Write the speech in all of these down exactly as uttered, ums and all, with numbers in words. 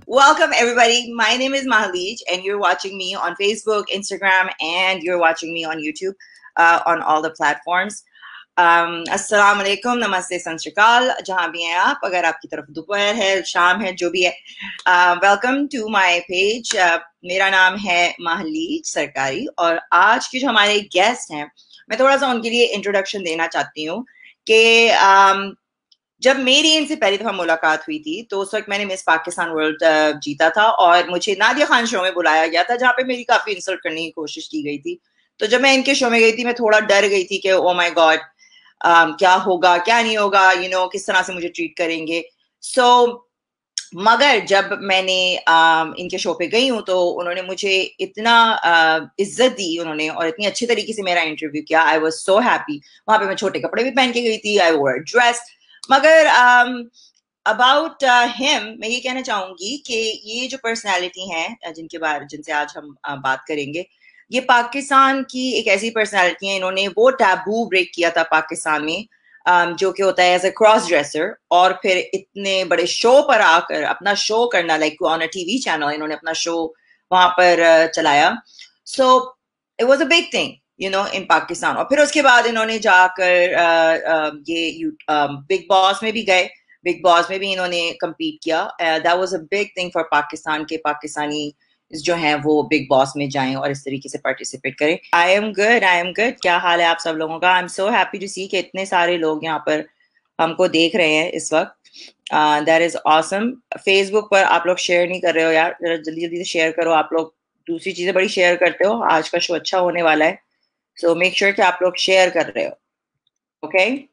Welcome, everybody. My name is Mahalij, and you're watching me on Facebook, Instagram, and you're watching me on YouTube uh, on all the platforms. um, अस्सलाम वालेकुम, नमस्ते, सत श्री अकाल, जहाँ भी हैं आप, अगर आपकी तरफ दोपहर है, शाम है, जो भी है, वेलकम टू माय पेज। मेरा नाम है माहलीज सरकारी और आज के जो हमारे गेस्ट हैं, मैं थोड़ा सा उनके लिए इंट्रोडक्शन देना चाहती हूँ कि um, जब मेरी इनसे पहली दफा मुलाकात हुई थी तो उस वक्त मैंने मिस पाकिस्तान वर्ल्ड जीता था और मुझे नादिया खान शो में बुलाया गया था, जहाँ पे मेरी काफी इंसल्ट करने की कोशिश की गई थी। तो जब मैं इनके शो में गई थी, मैं थोड़ा डर गई थी कि ओ माय गॉड, क्या होगा क्या नहीं होगा, यू you नो know, किस तरह से मुझे ट्रीट करेंगे। सो so, मगर जब मैंने um, इनके शो पे गई हूँ तो उन्होंने मुझे इतना uh, इज्जत दी उन्होंने और इतनी अच्छी तरीके से मेरा इंटरव्यू किया। I was so happy. वहां पे मैं छोटे कपड़े भी पहन के गई थी, आई वोर ड्रेस। मगर अबाउट um, हिम uh, मैं ये कहना चाहूंगी कि ये जो पर्सनैलिटी हैं जिनके बारे जिनसे आज हम uh, बात करेंगे, ये पाकिस्तान की एक ऐसी पर्सनैलिटी है, इन्होंने वो टैबू ब्रेक किया था पाकिस्तान में Um, जो कि होता है एज अ क्रॉस ड्रेसर, और फिर इतने बड़े शो पर आकर अपना शो करना, like on a TV channel इन्होंने अपना शो वहां पर uh, चलाया। So it was a big thing you know in Pakistan. और फिर उसके बाद इन्होंने जाकर uh, uh, ये बिग बॉस में भी गए, बिग बॉस में भी इन्होंने कम्पीट किया। That was a big thing for Pakistan के पाकिस्तानी जो हैं वो बिग बॉस में जाएं और इस तरीके से पार्टिसिपेट करें। I am good, I am good. क्या हाल है आप सब लोगों का? I am so happy to see कि इतने सारे लोग यहाँ पर हमको देख रहे हैं इस वक्त। That is awesome. फेसबुक पर आप लोग शेयर नहीं कर रहे हो यार, जरा जल्दी जल्दी से शेयर करो। आप लोग दूसरी चीजें बड़ी शेयर करते हो, आज का शो अच्छा होने वाला है, सो मेक श्योर कि आप लोग शेयर कर रहे हो। Okay okay?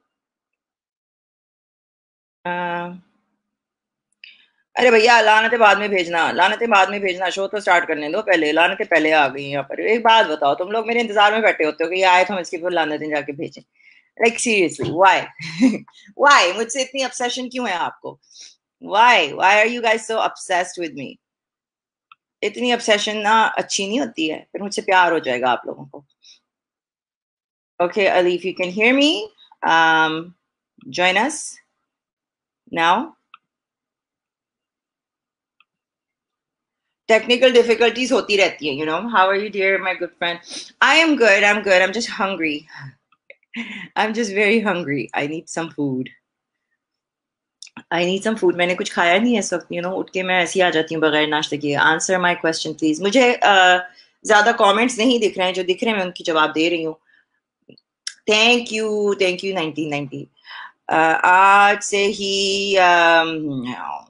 uh, अरे भैया, लानते बाद में भेजना, लानते बाद में भेजना, शो तो स्टार्ट करने दो पहले। लानते पहले आ गई यहाँ पर। एक बात बताओ, तुम लोग मेरे इंतजार में बैठे होते हो कि ये आए तो हम इसके ऊपर लानते जाके भेजें। लाइक सीरियसली, व्हाई व्हाई मुझसे इतनी obsession क्यों है आपको? Why why are you guys so obsessed with me? इतनी obsession ना अच्छी नहीं होती है, फिर मुझसे प्यार हो जाएगा आप लोगों को। Okay, Ali, if you can hear me, um, join us now. Technical difficulties होती रहती है, you know. How are you, dear, my good friend? I am good, I'm good. I'm just hungry. I'm just very hungry. I need some food. I need some food. मैंने कुछ खाया नहीं है इस वक्त, you know. उठ के मैं ऐसी आ जाती हूँ बगैर नाश्ते के। Answer my question, please. मुझे uh, ज्यादा comments नहीं दिख रहे हैं, जो दिख रहे हैं मैं उनकी जवाब दे रही हूँ। Thank you, thank you, nineteen ninety. Uh, आज से ही um,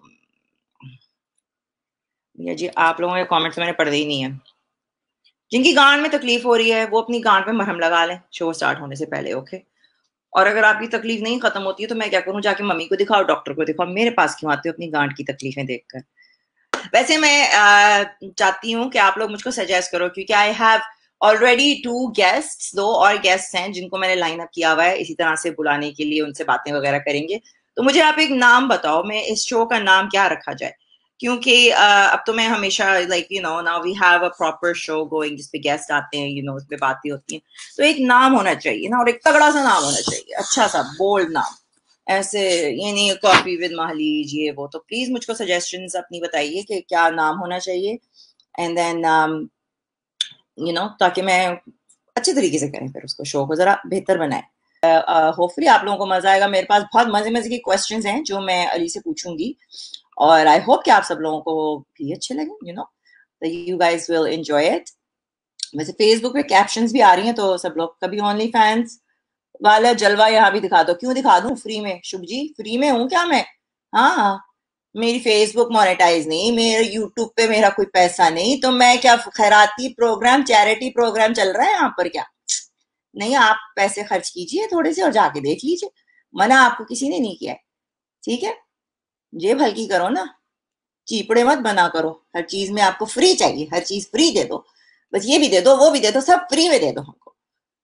या जी आप लोगों के कमेंट्स मैंने पढ़े ही नहीं है। जिनकी गांड में तकलीफ हो रही है वो अपनी गांड पे मरहम लगा लें शो स्टार्ट होने से पहले, ओके? और अगर आपकी तकलीफ नहीं खत्म होती है तो मैं क्या करूं, जाके मम्मी को दिखाओ, डॉक्टर को दिखाओ, मेरे पास क्यों आते हो अपनी गांड की तकलीफें देखकर? वैसे मैं आ, चाहती हूँ कि आप लोग मुझको सजेस्ट करो, क्योंकि I have already two guests, दो और गेस्ट हैं जिनको मैंने लाइन अप किया हुआ है इसी तरह से बुलाने के लिए, उनसे बातें वगैरह करेंगे। तो मुझे आप एक नाम बताओ, मैं इस शो का नाम क्या रखा जाए? क्योंकि uh, अब तो मैं हमेशा like you know now we have a proper show going जिसपे गेस्ट आते हैं, यू नो, उसपे बातें होती हैं, तो एक नाम होना चाहिए ना, और एक तगड़ा सा नाम होना चाहिए, अच्छा सा बोल्ड नाम। ऐसे ये नहीं कॉफी विद माहलीज ये वो। तो प्लीज मुझको सजेशंस अपनी बताइए कि क्या नाम होना चाहिए, एंड देन यू नो, ताकि मैं अच्छे तरीके से करें फिर उसको, शो को जरा बेहतर बनाए। होपफुली uh, आप लोगों को मजा आएगा। मेरे पास बहुत मजे मजे के क्वेश्चंस हैं जो मैं अली से पूछूंगी, और आई होप कि आप सब लोगों को भी अच्छे लगे, you know, you guys will enjoy it. वैसे फेसबुक पे कैप्शंस भी आ रही हैं, तो सब लोग कभी ओनली फैंस वाला जलवा यहाँ भी दिखा दो। क्यों दिखा दूं फ्री में? शुभ जी, फ्री में हूँ क्या मैं? हाँ, मेरी फेसबुक मोनेटाइज नहीं, मेरे यूट्यूब पे मेरा कोई पैसा नहीं, तो मैं क्या खैराती प्रोग्राम, चैरिटी प्रोग्राम चल रहा है यहाँ पर क्या? नहीं, आप पैसे खर्च कीजिए थोड़े से और जाके देख लीजिए, मना आपको किसी ने नहीं किया है, ठीक है? जेब हल्की करो ना, चीपड़े मत बना करो। हर चीज में आपको फ्री चाहिए, हर चीज फ्री दे दो, बस ये भी दे दो वो भी दे दो, सब फ्री में दे दो हमको।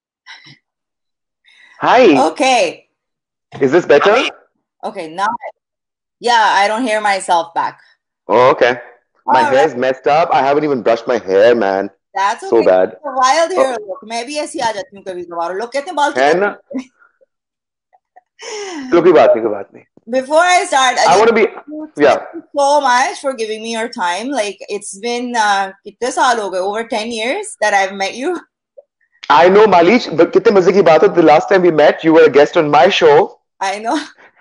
Hi. Okay. Is this better? Okay, now, yeah, I don't hear myself back. Oh, okay. My All hair's right. messed up. I haven't even brushed my hair, man. That's So okay. bad. It's a wild hair Oh, look. मैं भी ऐसी आ जाती हूँ कभी कभार, लोग कहते हैं बाल है कितने ना? चलो कोई बात नहीं, कोई बात नहीं। before I start, I I just want to be, thank yeah. you so much for giving me your time. Like it's been uh, कितने साल हो गए? Over ten years that I've met you. I know, Malish, but कितने मजे की बात है. The last time we met, you were a guest on my show, I know.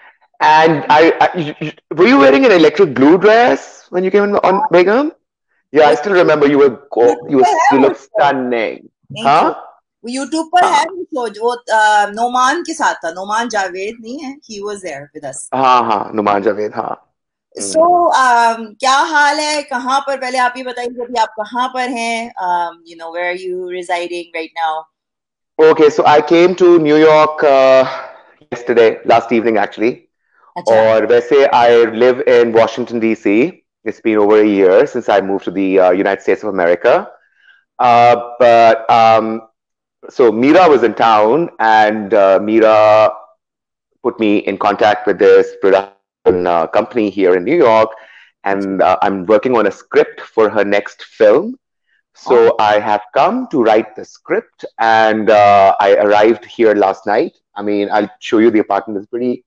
and I, I you- you- were you wearing an electric blue dress when you came on, on Begum? Yeah, I still remember. You were go, you YouTube were पर है you वो look show. stunning, Thank you. huh? वो YouTube पर है हाँ वो show जो वो uh, नोमान के साथ था. नोमान जावेद नहीं है. He was there with us. हाँ हाँ नुमान जावेद हाँ. So um, क्या हाल है? कहाँ पर? पहले आप ये बताइए कि अभी आप कहाँ पर हैं? Um, you know, where are you residing right now? Okay, so I came to New York uh, yesterday, last evening actually. अच्छा. Or वैसे I live in Washington D C. It's been over a year since I moved to the uh, United States of America. Uh, but um, so Mira was in town, and uh, Mira put me in contact with this production uh, company here in New York, and uh, I'm working on a script for her next film. So I have come to write the script, and uh, I arrived here last night. I mean, I'll show you the apartment. It's pretty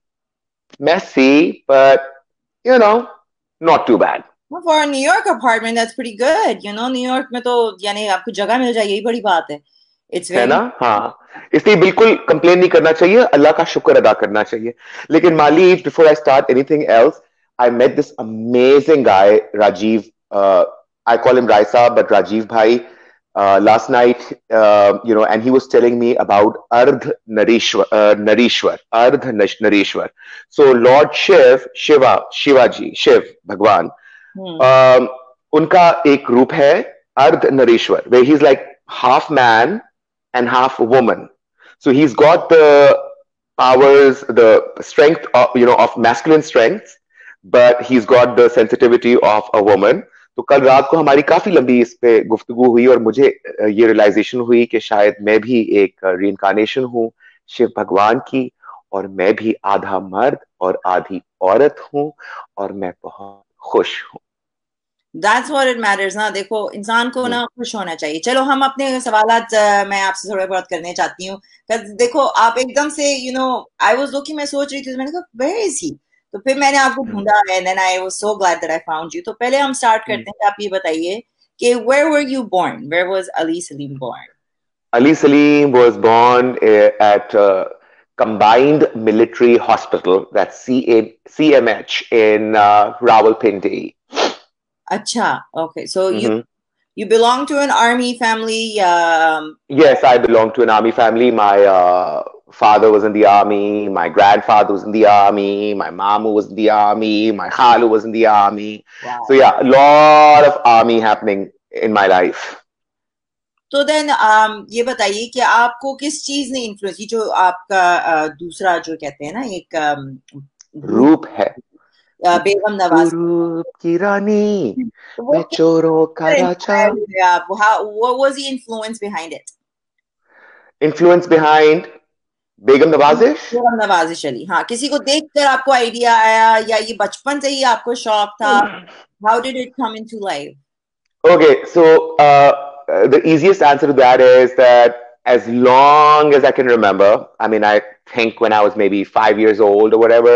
messy, but you know, not too bad. Well, for a New York apartment, that's pretty good. You know, New York में तो यानी आपको जगह मिल जाए, यही बड़ी बात है. It's है very ना. हाँ, इसलिए बिल्कुल कंप्लेन नहीं करना चाहिए, अल्लाह का शुक्र अदा करना चाहिए. लेकिन माली, before I start anything else, I met this amazing guy, Rajiv. uh, I call him Raisa, but Rajiv bhai, uh, last night, uh, you know, and he was telling me about Ardh Narishwar, uh, Narishwar, Ardh Nash- Narishwar. So Lord Shiv, Shiva, Shivaji, Shiv, Bhagwan, hmm. um, उनका एक रूप है अर्ध नरेश्वर, where he's like half man and half woman. So he's got the powers, the strength of, you know, of masculine strength, but he's got the sensitivity of a woman. तो कल रात को हमारी काफी लंबी इस पे गुफ्तगू हुई, और मुझे ये रियलाइजेशन हुई कि शायद मैं भी एक रीइंकार्नेशन हूँ शिव भगवान की, और मैं भी आधा मर्द और आधी औरत हूँ, और मैं बहुत खुश हूँ. That's what it matters ना. देखो, इंसान को ना खुश होना चाहिए. चलो हम अपने सवालात मैं आपसे थोड़े बहुत करने चाहती हूँ. देखो आप एकदम से, you know, I was looking, मैं सोच रही थी, मैंने कहा where is he? तो फिर मैंने आपको ढूंढा, and then I was so glad that I found you. तो पहले हम स्टार्ट करते हैं. आप ये बताइए कि where were you born? Where was Ali Salim born? Ali Salim was born uh, at uh, Combined Military Hospital, that's C A C M H in uh, Rawalpindi. Acha, okay. So mm-hmm. you you belong to an army family? Um, yes, I belong to an army family. My uh, father was in the army. My grandfather was in the army. My mamu was in the army. My khalu was in the army. Wow. So yeah, a lot of army happening in my life. तो then um, ये बताइए कि आपको किस चीज ने influence, ये जो आपका uh, दूसरा जो कहते हैं ना एक um, रूप है, uh, बेगम नवाज रूप की रानी, मैं चोरों का राजा. What was the influence behind it? Influence behind बेगम नवाजिश? बेगम नवाजिश अली. हाँ, किसी को देखकर आपको आइडिया आया, या ये बचपन से ही आपको शौक था? How did it come into life? Okay, so uh, Uh, the easiest answer to that is that as long as I can remember, I mean, I think when I was maybe five years old or whatever,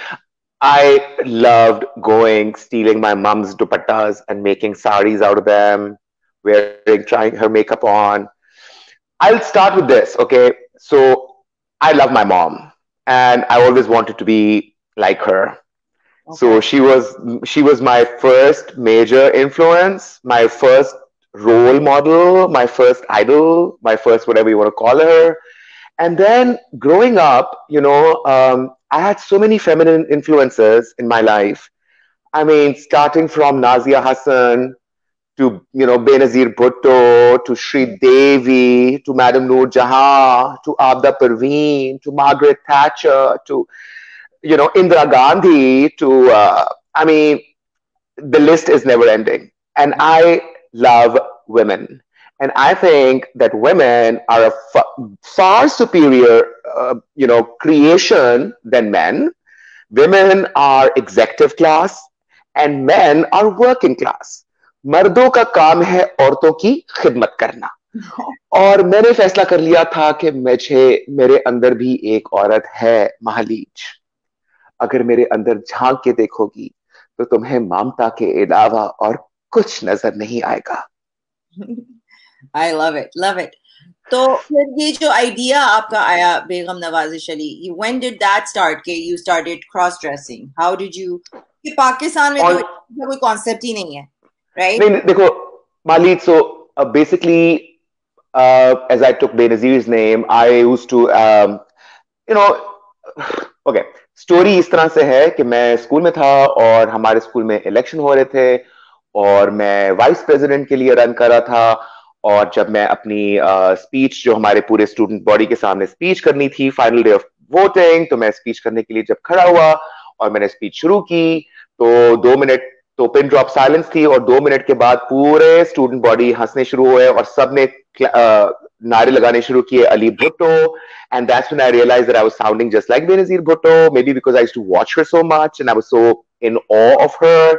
I loved going, stealing my mom's dupattas and making saris out of them, wearing, trying her makeup on. I'll start with this, okay? So I love my mom, and I always wanted to be like her. Okay. So she was, she was my first major influence, my first role model, my first idol, my first whatever you want to call her. And then growing up, you know, um, I had so many feminine influences in my life. I mean, starting from Nazia Hassan to, you know, Benazir Bhutto, to Sri Devi, to Madam Noor Jahan, to Abda Parveen, to Margaret Thatcher, to, you know, Indira Gandhi, to, uh, I mean, the list is never ending. And I love women. And I think that women are a fa- far superior, uh, you know, creation than men. Women are executive class and men are working class. मर्दों का काम है औरतों की खिदमत करना. और मैंने फैसला कर लिया था कि मुझे, मेरे अंदर भी एक औरत है, महालीज. अगर मेरे अंदर झांक के देखोगी तो तुम्हें ममता के अलावा और कुछ नजर नहीं आएगा। I love it, love it. तो फिर ये जो आइडिया आपका आया Begum Nawazish Ali, when did that start के you started cross dressing, how did you? कि पाकिस्तान में तो और इसका कोई कॉन्सेप्ट ही नहीं है, राइट? नहीं नहीं, देखो मालिक, so basically as I took Benazir's name, I used to you know, okay, story इस तरह से है कि मैं स्कूल में था और हमारे स्कूल में इलेक्शन हो रहे थे और मैं वाइस प्रेसिडेंट के लिए रन कर रहा था। और जब मैं अपनी स्पीच uh, जो हमारे पूरे स्टूडेंट बॉडी के सामने स्पीच करनी थी फाइनल डे ऑफ वोटिंग, तो मैं स्पीच करने के लिए जब खड़ा हुआ और मैंने स्पीच शुरू की तो दो मिनट तो पिन ड्रॉप साइलेंस थी और दो मिनट के बाद पूरे स्टूडेंट बॉडी हंसने शुरू हुए और सबने uh, नारे लगाने शुरू किए, Ali Bhutto. And that's when I realized that I was sounding just like Benazir Bhutto, maybe because I used to watch her so much and I was so in awe of her.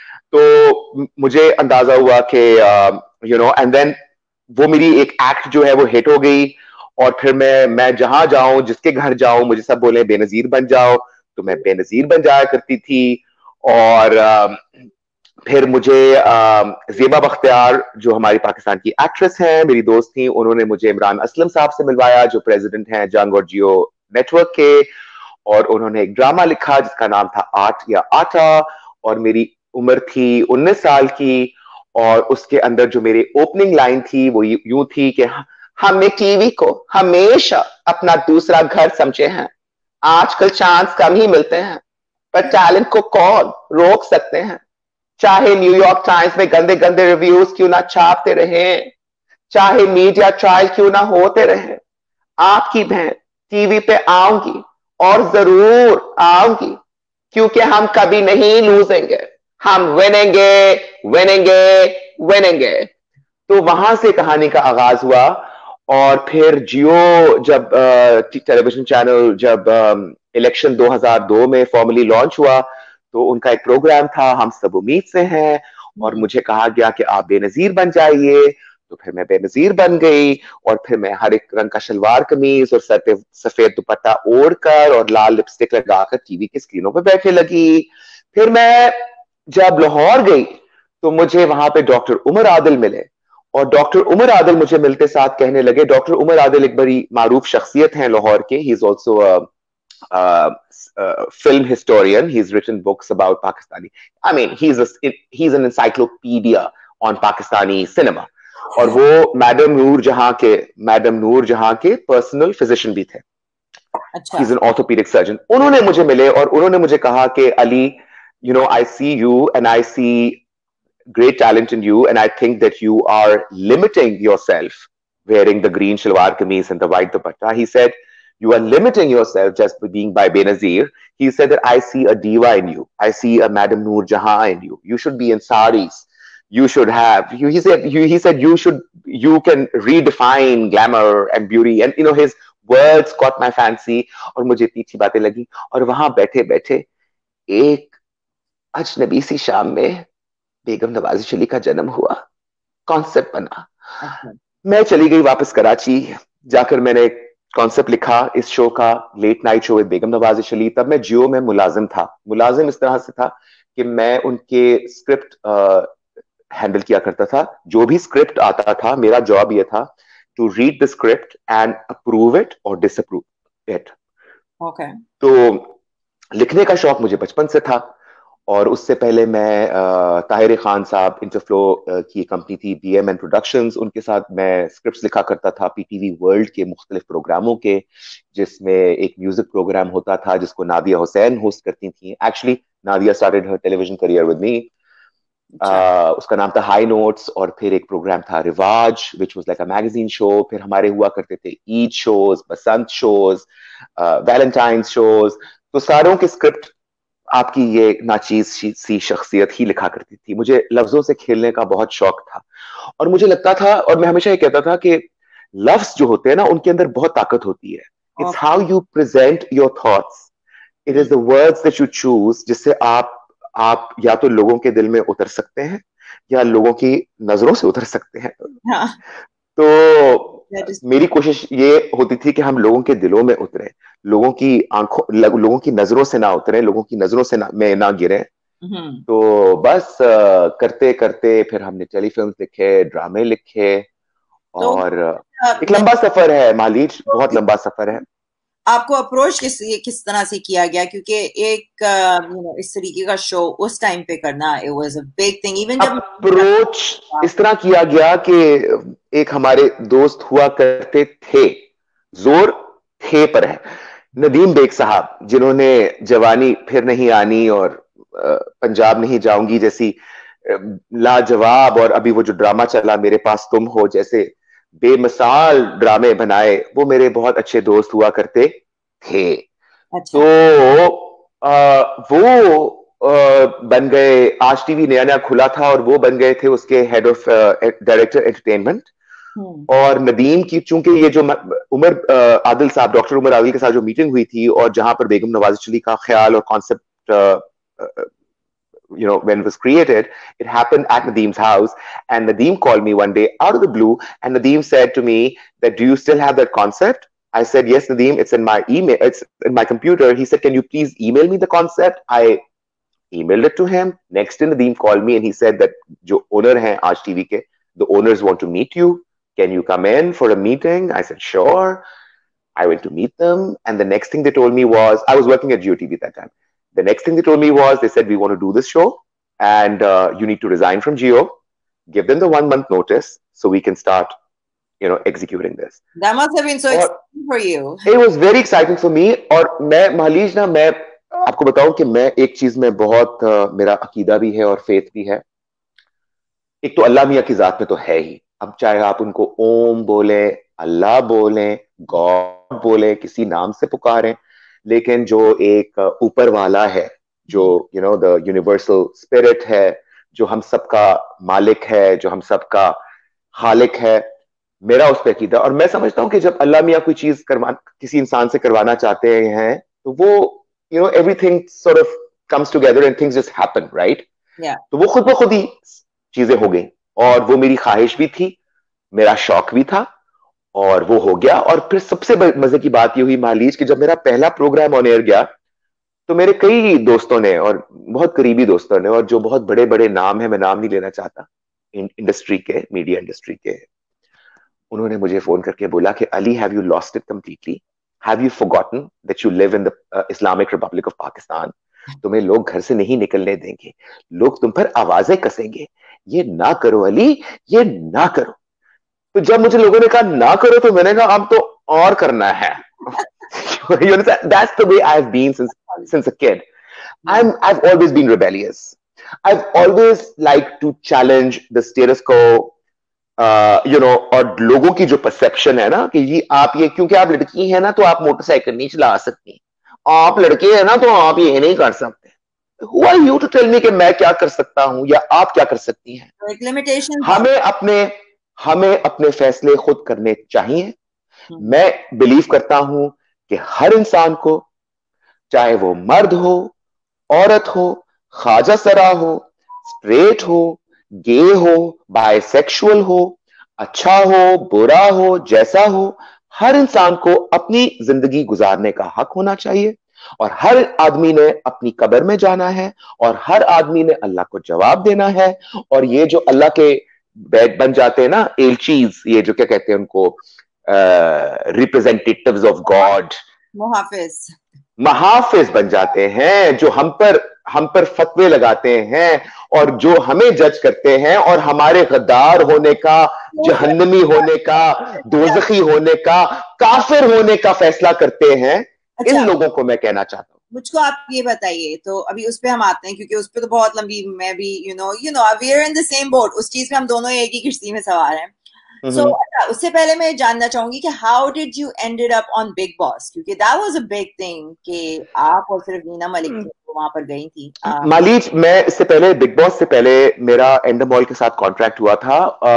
तो मुझे अंदाजा हुआ कि you no, and then वो मेरी एक act जो है वो हिट हो गई और फिर मैं मैं जहां जाऊं, जिसके घर जाऊं, मुझे सब बोले बेनजीर बन जाओ, तो मैं बेनजीर बन जाया करती थी। और uh, फिर मुझे ज़ेबा बख्तियार जो हमारी पाकिस्तान की एक्ट्रेस हैं, मेरी दोस्त थी, उन्होंने मुझे इमरान असलम साहब से मिलवाया जो प्रेसिडेंट हैं जंग और जियो नेटवर्क के, और उन्होंने एक ड्रामा लिखा जिसका नाम था आठ या आटा, और मेरी उम्र थी उन्नीस साल की। और उसके अंदर जो मेरी ओपनिंग लाइन थी वो यूं थी कि हमने टीवी को हमेशा अपना दूसरा घर समझे हैं, आजकल चांस कम ही मिलते हैं, पर टैलेंट को कौन रोक सकते हैं, चाहे न्यूयॉर्क टाइम्स में गंदे गंदे रिव्यूज क्यों ना छापते रहे, चाहे मीडिया ट्रायल क्यों ना होते रहे, आपकी बहन टीवी पे आऊंगी और जरूर आऊंगी, क्योंकि हम कभी नहीं लूजेंगे, हम विनेंगे विनेंगे विनेंगे। तो वहां से कहानी का आगाज हुआ। और फिर जियो जब टेलीविजन चैनल जब इलेक्शन दो हज़ार दो में फॉर्मली लॉन्च हुआ तो उनका एक प्रोग्राम था हम सब उम्मीद से हैं, और मुझे कहा गया कि आप बेनजीर बन जाइए। तो फिर मैं बेनजीर बन गई और फिर मैं हर एक रंग का शलवार कमीज और सर पे सफेद दुपट्टा ओढ़कर और लाल लिपस्टिक लगाकर टीवी की स्क्रीनों पे बैठे लगी। फिर मैं जब लाहौर गई तो मुझे वहां पे डॉक्टर उमर आदिल मिले, और डॉक्टर उमर आदिल मुझे मिलते साथ कहने लगे, डॉक्टर उमर आदिल एक बड़ी मारूफ शख्सियत हैं लाहौर के, he is also Uh, uh, film historian. He's written books about Pakistani. I mean, he's a, he's an encyclopedia on Pakistani cinema. और वो मैडम नूर जहां के मैडम नूर जहां के पर्सनल फिजिशियन भी थे। अच्छा। He's an orthopedic surgeon. उन्होंने मुझे मिले और उन्होंने मुझे कहा कि Ali, you know, I see you and I see great talent in you, and I think that you are limiting yourself wearing the green shalwar kameez and the white dupatta. He said, you are limiting yourself just by being by Benazir. He said that I see a diva in you. I see a Madam Noor Jahan in you. You should be in saris. You should have, you, he said, you, he said you should, you can redefine glamour and beauty. And you know, his words caught my fancy. और मुझे इतनी अच्छी बातें लगी। और वहां बैठे बैठे एक अजनबी सी शाम में बेगम नवाजिश अली का जन्म हुआ, कॉन्सेप्ट बना। मैं चली गई वापस कराची, जाकर मैंने कॉन्सेप्ट लिखा इस शो का, late night show with Begum Nawazish Ali. तब मैं जियो में मुलाजिम था। मुलाजिम इस तरह से था कि मैं उनके स्क्रिप्ट हैंडल किया करता था। जो भी स्क्रिप्ट आता था मेरा जॉब ये था to read the script and approve it और डिसअप्रूव इट। ओके। तो लिखने का शौक मुझे बचपन से था। और उससे पहले मैं ताहिर खान साहब, इंटरफ्लो की कंपनी थी बी एम एन प्रोडक्शंस, उनके साथ मैं स्क्रिप्ट्स लिखा करता था पीटीवी वर्ल्ड के मुख्तलिफ प्रोग्रामों के, जिसमें एक म्यूजिक प्रोग्राम होता था जिसको नादिया हुसैन होस्ट करती थी। Actually Nadia started her television career with me. उसका नाम था हाई नोट्स। और फिर एक प्रोग्राम था Riwaj which was like a magazine show. फिर हमारे हुआ करते थे Eid shows, Basant shows, Valentine shows. तो सारों के स्क्रिप्ट आपकी ये नाचीज सी शख्सियत ही लिखा करती थी। मुझे लफ्जों से खेलने का बहुत शौक था और मुझे लगता था, और मैं हमेशा ये कहता था कि लफ्ज जो होते हैं ना उनके अंदर बहुत ताकत होती है। It's how you present your thoughts, it is the words that you choose, जिससे आप आप या तो लोगों के दिल में उतर सकते हैं या लोगों की नजरों से उतर सकते हैं। हाँ। तो मेरी कोशिश ये होती थी कि हम लोगों के दिलों में उतरे, लोगों की आंखों, लोगों की नजरों से ना उतरे, लोगों की नजरों से ना में ना गिरे। तो बस आ, करते करते फिर हमने टेलीफिल्म लिखे, ड्रामे लिखे, तो और एक लंबा सफर है मालीज, बहुत लंबा सफर है। आपको अप्रोच किस किस तरह से किया गया, क्योंकि एक यू नो इस तरीके का शो उस टाइम पे करना, it was a big thing. Even जब अप्रोच इस तरह किया गया कि एक हमारे दोस्त हुआ करते थे, जोर थे पर है, नदीम बेग साहब, जिन्होंने जवानी फिर नहीं आनी और पंजाब नहीं जाऊंगी जैसी लाजवाब, और अभी वो जो ड्रामा चला मेरे पास तुम हो जैसे बेमिसाल ड्रामे बनाए, वो मेरे बहुत अच्छे दोस्त हुआ करते थे। अच्छा। तो आ, वो आ, बन गए, आज टीवी नया नया खुला था और वो बन गए थे उसके हेड ऑफ डायरेक्टर एंटरटेनमेंट। और नदीम की, चूंकि ये जो उमर आदिल साहब, डॉक्टर उमर आदिल के साथ जो मीटिंग हुई थी, और जहां पर बेगम नवाज अली का ख्याल और concept you know, when it was created, it happened at Nadeem's house. And Nadeem called me one day out of the blue, and Nadeem said to me that, do you still have that concept? I said, yes, Nadeem, it's in my email, it's in my computer. He said, can you please email me the concept? I emailed it to him. Next day, Nadeem called me and he said that jo owner hai Aaj T V ke, the owners want to meet you. Can you come in for a meeting? I said, sure. I went to meet them. And the next thing they told me was, I was working at Jio T V at that time. The next thing they told me was, they said, we want to do this show and uh, you need to resign from Jio, give them the one month notice so we can start, you know, executing this. That must have been so exciting for you. It was very exciting for me. और मैं महालीज ना, मैं आपको बताऊं कि मैं एक चीज में बहुत uh, मेरा अकीदा भी है और फेथ भी है। एक तो अल्लाह मियाँ की जात में तो है ही, अब चाहे आप उनको ओम बोले, अल्लाह बोले, गॉड बोले, किसी नाम से पुकारें, लेकिन जो एक ऊपर वाला है, जो you know the universal spirit है, जो हम सबका मालिक है, जो हम सबका खालिक है, मेरा उस पर अकीदा। और मैं समझता हूं कि जब अल्लाह मियाँ कोई चीज करवा किसी इंसान से करवाना चाहते हैं, तो वो you know everything sort of comes together and things just happen, right? तो वो खुद ब खुद ही चीजें हो गई, और वो मेरी ख्वाहिश भी थी, मेरा शौक भी था, और वो हो गया। और फिर सबसे मजे की बात ये हुई महालीज कि जब मेरा पहला प्रोग्राम ऑन एयर गया, तो मेरे कई दोस्तों ने, और बहुत करीबी दोस्तों ने, और जो बहुत बड़े बड़े नाम है, मैं नाम नहीं लेना चाहता, इंडस्ट्री के, मीडिया इंडस्ट्री के, उन्होंने मुझे फोन करके बोला कि Ali, have you lost it completely? Have you forgotten that you live in the Islamic Republic of Pakistan? तुम्हें लोग घर से नहीं निकलने देंगे, लोग तुम पर आवाजें कसेंगे, ये ना करो अली, ये ना करो। तो जब मुझे लोगों ने कहा ना करो, तो मैंने कहा अब तो और करना है। You understand? That's the way I've been since since a kid. I'm I've always been rebellious. I've always liked to challenge the status quo. Uh, you know, और लोगों की जो परसेप्शन है ना कि ये आप ये क्योंकि आप लड़की हैं ना तो आप मोटरसाइकिल नहीं चला सकती, आप लड़के हैं ना तो आप ये नहीं कर सकते। Who are you to tell me कि मैं क्या कर सकता हूं या आप क्या कर सकती हैं? Limitation. हमें अपने हमें अपने फैसले खुद करने चाहिए। मैं बिलीव करता हूं कि हर इंसान को, चाहे वो मर्द हो, औरत हो, ख्वाजा सरा हो, स्ट्रेट हो, गे हो, बायसेक्सुअल हो, अच्छा हो, बुरा हो, जैसा हो, हर इंसान को अपनी जिंदगी गुजारने का हक होना चाहिए। और हर आदमी ने अपनी कब्र में जाना है, और हर आदमी ने अल्लाह को जवाब देना है। और ये जो अल्लाह के बैग बन जाते हैं ना, एलचीज, ये जो क्या कहते हैं उनको, रिप्रेजेंटेटिव्स ऑफ गॉड, मुहाफिज महाफिज बन जाते हैं, जो हम पर हम पर फतवे लगाते हैं, और जो हमें जज करते हैं, और हमारे गद्दार होने का, जहन्नमी होने का, दोज़खी होने का, काफिर होने का फैसला करते हैं। अच्छा, इन लोगों को मैं कहना चाहता हूँ। मुझको आप ये बताइए, तो अभी उस पे हम आते हैं, क्योंकि उस पे तो बहुत लंबी, मैं भी you know you know we are in the same boat, उस चीज में हम दोनों एक ही किश्ती में सवार हैं। सो so, अच्छा, उससे पहले मैं जानना चाहूंगी कि how did you ended up on Bigg Boss, क्योंकि that was a big thing कि आप और सिर्फ नीना मलिक थी तो वहां पर गई थी। मालीज, मैं इससे पहले, बिग बॉस से पहले मेरा एंडमॉल के साथ कॉन्ट्रैक्ट हुआ था।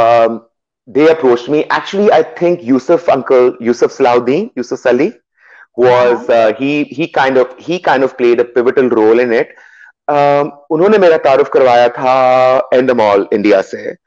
They approached me, actually I think Yusuf uncle, Yusuf Salahuddin, Yusuf सली was uh, he he kind of he kind of played a pivotal role in it. uh, उन्होंने मेरा तारुफ करवाया था एंडमॉल इंडिया से,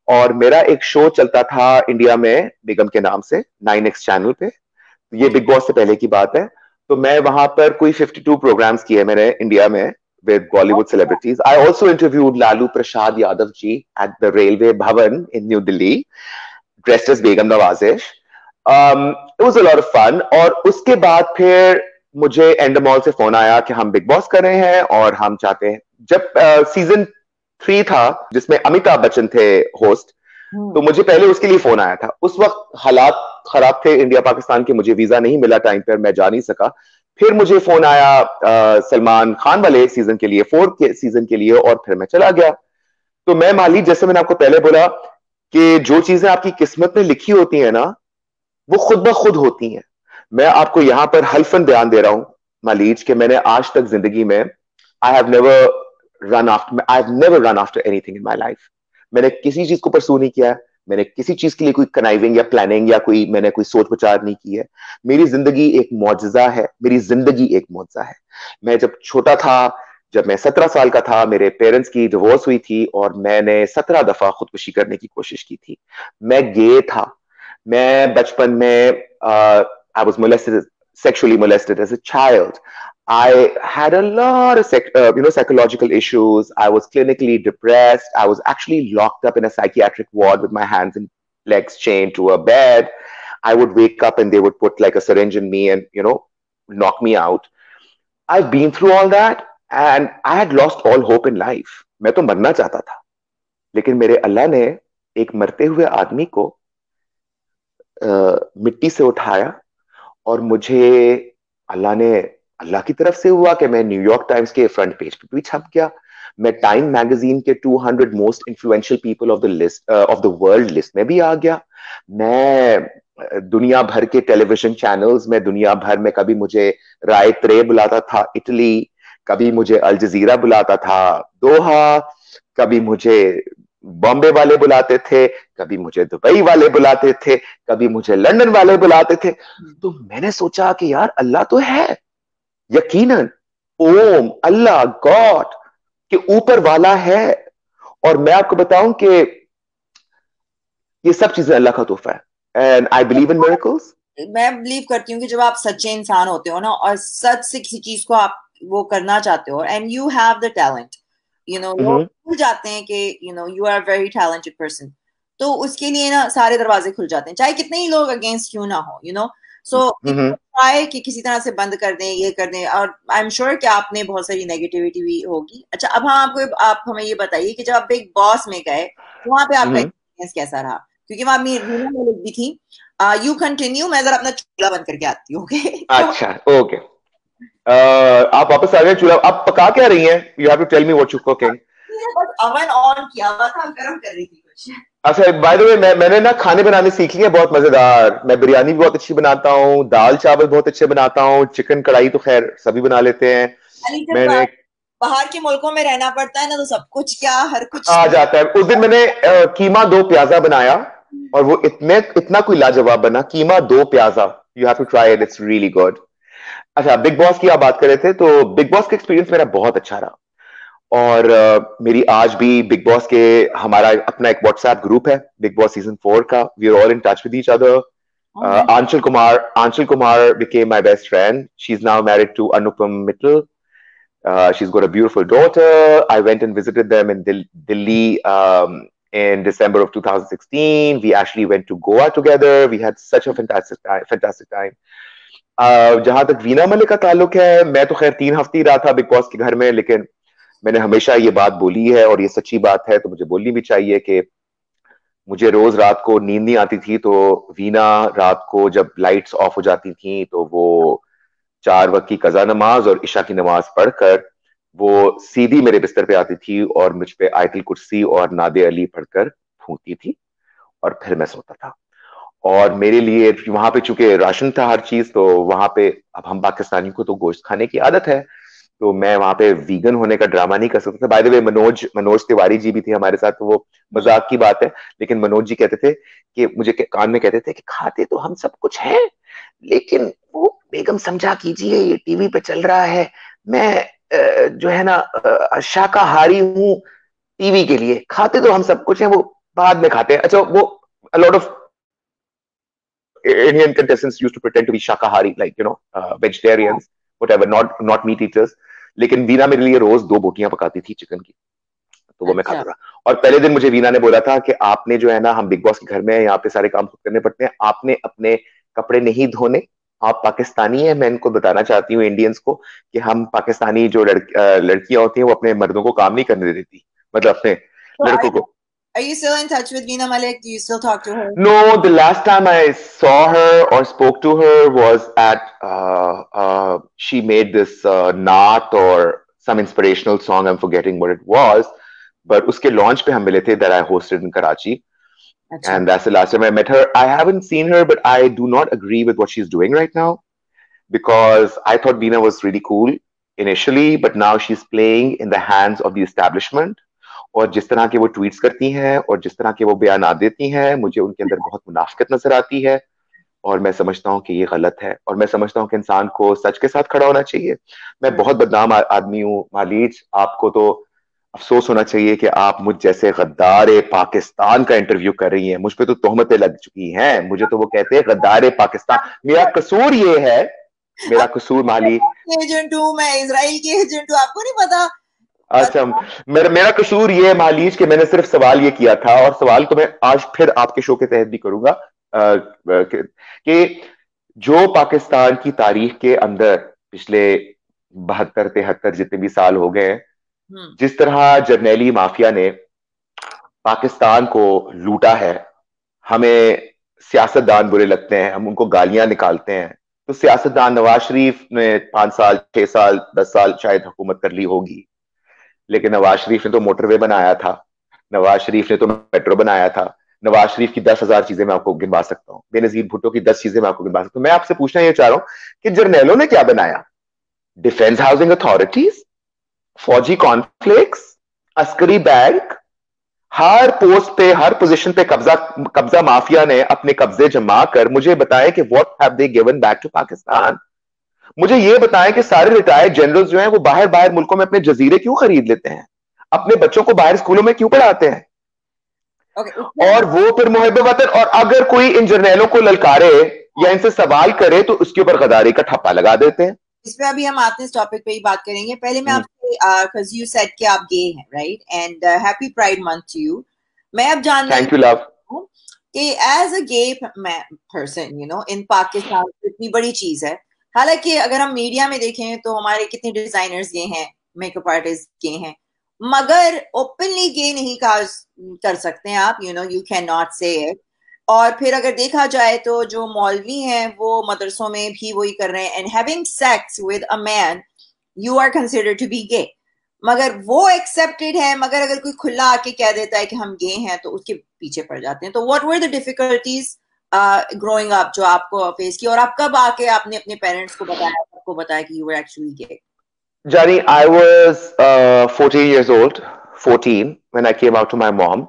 और मेरा एक शो चलता था इंडिया में बेगम के नाम से, नाइन एक्स चैनल पे। ये बिग बॉस से पहले की बात है। तो मैं वहां पर कोई फिफ्टी टू प्रोग्राम्स किए मैंने इंडिया में with Bollywood celebrities. I also interviewed Lalu Prasad Yadav ji at the Railway Bhavan in New Delhi, dressed as Begum Nawazish. Um, it was a lot of fun. और उसके बाद फिर मुझे एंडमॉल से phone आया कि हम बिग बॉस कर रहे हैं और हम चाहते हैं, जब सीजन uh, थ्री था जिसमें अमिताभ बच्चन थे होस्ट, तो मुझे पहले उसके लिए फोन आया था। उस वक्त हालात खराब थे इंडिया पाकिस्तान के, मुझे वीजा नहीं मिला टाइम पर, मैं जा नहीं सका। फिर मुझे फोन आया आ, सलमान खान वाले सीजन के लिए, फोर्थ के सीजन के लिए, और फिर मैं चला गया। तो मैं माली, जैसे मैंने आपको पहले बोला कि जो चीजें आपकी किस्मत में लिखी होती है ना, वो खुद ब खुद होती हैं। मैं आपको यहां पर हल्फन बयान दे रहा हूं मालीज कि मैंने आज तक जिंदगी में I have never run after I have never run after anything in my life. मैंने किसी चीज को परसू नहीं किया, मैंने किसी चीज के लिए कोई कनाइविंग या प्लानिंग या कोई मैंने कोई सोच विचार नहीं की है। मेरी जिंदगी एक मौजजा है, मेरी जिंदगी एक मौजजा है। मैं जब छोटा था, जब मैं सत्रह साल का था, मेरे पेरेंट्स की डिवोर्स हुई थी और मैंने सत्रह दफा खुदकुशी करने की कोशिश की थी। मैं गे था। मैं बचपन में I was molested, sexually molested as a child. I had a lot of psych, uh, you know, psychological issues. I was clinically depressed. I was actually locked up in a psychiatric ward with my hands and legs chained to a bed. I would wake up and they would put like a syringe in me and, you know, knock me out. I've been through all that and I had lost all hope in life. मैं तो मरना चाहता था, लेकिन मेरे अल्लाह ने एक मरते हुए आदमी को uh, मिट्टी से उठाया और मुझे अल्लाह ने, अल्लाह की तरफ से हुआ कि मैं न्यूयॉर्क टाइम्स के फ्रंट पेज पे भी छप गया। मैं टाइम मैगजीन के two hundred most influential people of the list of the world list में भी आ गया। मैं दुनिया भर के टेलीविजन चैनल्स में, दुनिया भर में, कभी मुझे राय त्रे बुलाता था इटली, कभी मुझे अल जजीरा बुलाता था दोहा, कभी मुझे बॉम्बे वाले बुलाते थे, कभी मुझे दुबई वाले बुलाते थे, कभी मुझे लंदन वाले बुलाते थे। तो मैंने सोचा कि यार अल्लाह तो है, यकीनन ओम अल्लाह गॉड के ऊपर वाला है। और मैं आपको बताऊं कि ये सब चीजें अल्लाह का तोहफा है and I believe in miracles. मैं बिलीव करती हूँ कि जब आप सच्चे इंसान होते हो ना और सच से किसी चीज को आप वो करना चाहते हो and you have the talent, you know, लोग भूल जाते हैं कि you know you are very talented person, तो उसके लिए ना सारे दरवाजे खुल जाते हैं, चाहे कितने ही लोग अगेंस्ट क्यों ना हो, यू नो। सो ट्राई कि किसी तरह से बंद कर दें, ये कर दें। और आई एम श्योर कि आपने बहुत सारी नेगेटिविटी भी होगी। अच्छा, अब हम आपको आप हमें ये बताइए कि जब आप बिग बॉस में गए तो वहां पे आपका एक्सपीरियंस कैसा रहा, क्योंकि वहां रीना मलिक भी थी। यू कंटिन्यू, मैं जरा अपना चूल्हा बंद करके आती हूँ। ओके अच्छा, ओके। आप वापस आ गए चूल्हा, आप पका क्या रही हैं? You have to tell me what you cooking. बस अवन ऑन किया हुआ था, गरम कर रही थी कुछ। अच्छा, बाय द वे मैं मैंने ना खाने बनाने सीख लिए बहुत मजेदार। मैं बिरयानी भी बहुत अच्छी बनाता हूँ, दाल चावल बहुत अच्छे बनाता हूँ, चिकन कढ़ाई तो खैर सभी बना लेते हैं। मैंने बाहर के मुल्कों में रहना पड़ता है ना, तो सब कुछ क्या हर कुछ आ जाता है। उस दिन मैंने आ, कीमा दो प्याजा बनाया और वो इतने इतना कोई लाजवाब बना, keema do pyaza. You have to try it, it's really good. अच्छा, बिग बॉस की आप बात कर रहे थे, तो बिग बॉस का एक्सपीरियंस मेरा बहुत अच्छा रहा। और uh, मेरी आज भी बिग बॉस के, हमारा अपना एक व्हाट्सएप ग्रुप है बिग बॉस सीजन फोर का, we are all in touch with each other. Aanchal Kumar Aanchal Kumar became my best friend. She's now married to Anupam Mittal. Uh, she's got a beautiful daughter. I went and visited them in Dil- Delhi um, in December of twenty sixteen. We actually went to Goa together. We had such a fantastic time. Fantastic time. Uh, जहां तक वीना मलिक का ताल्लुक है, मैं तो खैर तीन हफ्ते ही रहा था बिग बॉस के घर में, लेकिन मैंने हमेशा ये बात बोली है और ये सच्ची बात है तो मुझे बोलनी भी चाहिए कि मुझे रोज रात को नींद नहीं आती थी, तो वीना रात को जब लाइट्स ऑफ हो जाती थी तो वो चार वक्त की कजा नमाज और इशा की नमाज पढ़कर वो सीधी मेरे बिस्तर पे आती थी और मुझ पे आयतुल कुर्सी और नादे अली पढ़कर फूंकती थी और फिर मैं सोता था। और मेरे लिए वहां पे चूंकि राशन था हर चीज, तो वहां पे, अब हम पाकिस्तानियों को तो गोश्त खाने की आदत है, तो मैं वहां पे वीगन होने का ड्रामा नहीं कर सकता था। By the way Manoj Manoj Tiwari ji भी थे हमारे साथ, तो वो मजाक की बात है, लेकिन मनोज जी कहते थे कि मुझे कान में कहते थे कि खाते तो हम सब कुछ हैं, लेकिन वो बेगम समझा कीजिए ये टीवी पे चल रहा है, मैं जो है ना शाकाहारी हूँ टीवी के लिए, खाते तो हम सब कुछ है, वो बाद में खाते हैं. अच्छा, वो a lot of Indian contestants used to pretend to be shakahari, like you know, uh, vegetarians, whatever, not not meat eaters. लेकिन वीना मेरे लिए रोज दो बोटियां पकाती थी चिकन की, तो वो मैं खाता था. और पहले दिन मुझे वीना ने बोला था कि आपने जो है ना, हम बिग बॉस के घर में हैं, यहाँ पे सारे काम खुद करने पड़ते हैं, आपने अपने कपड़े नहीं धोने, आप पाकिस्तानी हैं. मैं इनको बताना चाहती हूँ इंडियंस को कि हम पाकिस्तानी जो लड़क, लड़कियां होती हैं वो अपने मर्दों को काम नहीं करने देती, मतलब अपने लड़कों को. Are you still in touch with Veena Malik? Do you still talk to her? No, the last time I saw her or spoke to her was at, uh, uh, she made this uh, Naat or some inspirational song, I'm forgetting what it was, but uske launch pe hum mile the that I hosted in Karachi. Achha. And that's the last time I met her. I haven't seen her, but I do not agree with what she's doing right now, because I thought Veena was really cool initially, but now she's playing in the hands of the establishment. और जिस तरह के वो tweets करती हैं और जिस तरह के वो बयान देती हैं, मुझे उनके अंदर बहुत मुनाफिकत नजर आती है, और मैं समझता हूँ कि ये गलत है, और मैं समझता हूँ कि इंसान को सच के साथ खड़ा होना चाहिए. मैं बहुत बदनाम आदमी हूँ मालीज, आपको तो अफसोस होना चाहिए कि आप मुझ जैसे गद्दार पाकिस्तान का इंटरव्यू कर रही हैं. मुझ पे तो तोहमतें लग चुकी हैं, मुझे तो वो कहते हैं गद्दार पाकिस्तान. मेरा कसूर ये है, मेरा कसूर माली एजेंट हूँ मैं, इजराइल की एजेंट हूँ, आपको नहीं पता. अच्छा, मेरा मेरा कसूर ये मालीज कि मैंने सिर्फ सवाल ये किया था, और सवाल तो मैं आज फिर आपके शो के तहत भी करूंगा, कि जो पाकिस्तान की तारीख के अंदर पिछले बहत्तर तिहत्तर जितने भी साल हो गए, जिस तरह जर्नैली माफिया ने पाकिस्तान को लूटा है, हमें सियासतदान बुरे लगते हैं, हम उनको गालियां निकालते हैं. तो सियासतदान नवाज शरीफ ने पांच साल छह साल दस साल शायद हुकूमत कर ली होगी, लेकिन नवाज शरीफ ने तो मोटरवे बनाया था, नवाज शरीफ ने तो मेट्रो बनाया था, नवाज शरीफ की दस हजार चीजें मैं आपको गिनवा सकता हूँ, बेनजीर भुट्टो की दस चीजें मैं आपको गिनवा सकता हूँ. मैं आपसे पूछना ये चाह रहा हूं कि जर्नैलों ने क्या बनाया? डिफेंस हाउसिंग अथॉरिटीज, फौजी कॉन्फ्लिक्ट्स, अस्करी बैंक, हर पोस्ट पे हर पोजीशन पे कब्जा कब्जा माफिया ने अपने कब्जे जमा कर. मुझे बताएं कि what have they given back to Pakistan. मुझे ये बताएं कि सारे रिटायर्ड जनरल्स जो हैं वो बाहर बाहर मुल्कों में अपने जजीरे क्यों खरीद लेते हैं, अपने बच्चों को बाहर स्कूलों में क्यों पढ़ाते हैं? okay, और वो फिर मुहब्बत वतन, और अगर कोई इन जर्नैलों को ललकारे या इनसे सवाल करे तो उसके ऊपर गद्दारी का ठप्पा लगा देते हैं. इस पे अभी हम आते हैं, इस टॉपिक पे ही बात करेंगे. पहले मैं आपसे, because you said कि आप गे हैं, right, and happy pride month to you. मैं अब जानना थैंक यू लव कि as a gay person, you know, in Pakistan इतनी बड़ी चीज है. हालांकि अगर हम मीडिया में देखें तो हमारे कितने डिजाइनर्स गे हैं, मेकअप आर्टिस्ट गे हैं, मगर ओपनली गे नहीं कहा कर सकते हैं आप, you know, you can not say it. और फिर अगर देखा जाए तो जो मौलवी हैं वो मदरसों में भी वही कर रहे हैं, and having sex with a man you are considered to be gay, मगर वो एक्सेप्टेड है. मगर अगर कोई खुला आके कह देता है कि हम गे हैं तो उसके पीछे पड़ जाते हैं. तो what were the difficulties growing up जो आपको फेस की, और आप कब आके आपने अपने पेरेंट्स को बताया, आपको बताया कि you were actually gay? Jani, I was uh, fourteen years old, fourteen, when I came out to my mom.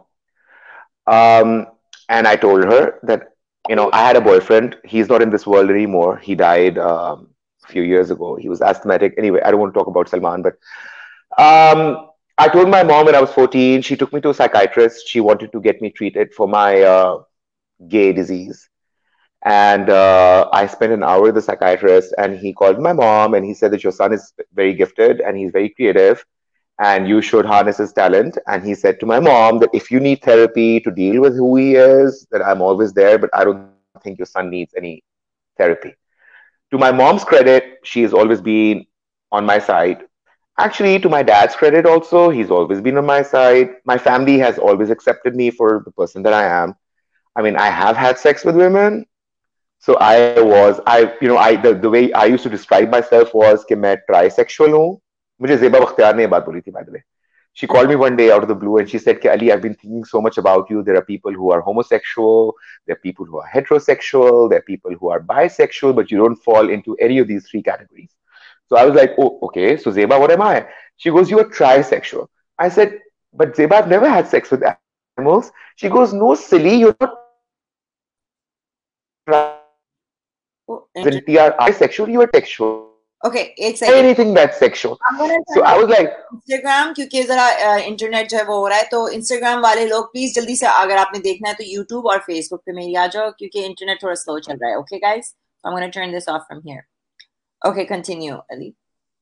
Um, and I told her that, you know, I had a boyfriend. He's not in this world anymore. He died um, a few years ago. He was asthmatic. Anyway, I don't want to talk about Salman, but um, I told my mom when I was fourteen. She took me to a psychiatrist. She wanted to get me treated for my uh, gay disease. And uh, I spent an hour with the psychiatrist, and he called my mom and he said that your son is very gifted and he's very creative and you should harness his talent. And he said to my mom that if you need therapy to deal with who he is, that I'm always there, but I don't think your son needs any therapy. To my mom's credit, she has always been on my side. Actually, to my dad's credit also, he's always been on my side. My family has always accepted me for the person that I am. I mean, I have had sex with women. So I was, I, you know, I, the, the way I used to describe myself was कि मैं trisexual हूँ. मुझे ज़ेबा बख्तियार ने ये बात बोली थी, by the way. She called me one day out of the blue and she said, Ali, I've been thinking so much about you. There are people who are homosexual, there are people who are heterosexual, there are people who are bisexual, but you don't fall into any of these three categories. So I was like, oh, okay, so Zeba, what am I? She goes, you are trisexual. I said, but Zeba, I've never had sex with animals. She goes, no, silly, you're not trisexual, you are asexual, you are textual. Okay, एक second. Anything that's sexual. So I was like, Instagram, क्योंकि जरा internet जो है वो हो रहा है, तो Instagram वाले लोग प्लीज जल्दी से, अगर आपने देखना है तो YouTube और Facebook पे मेरी आ जाओ, क्योंकि इंटरनेट थोड़ा स्लो चल रहा है. Okay guys, I'm going to turn this off from here. Okay, continue, Ali.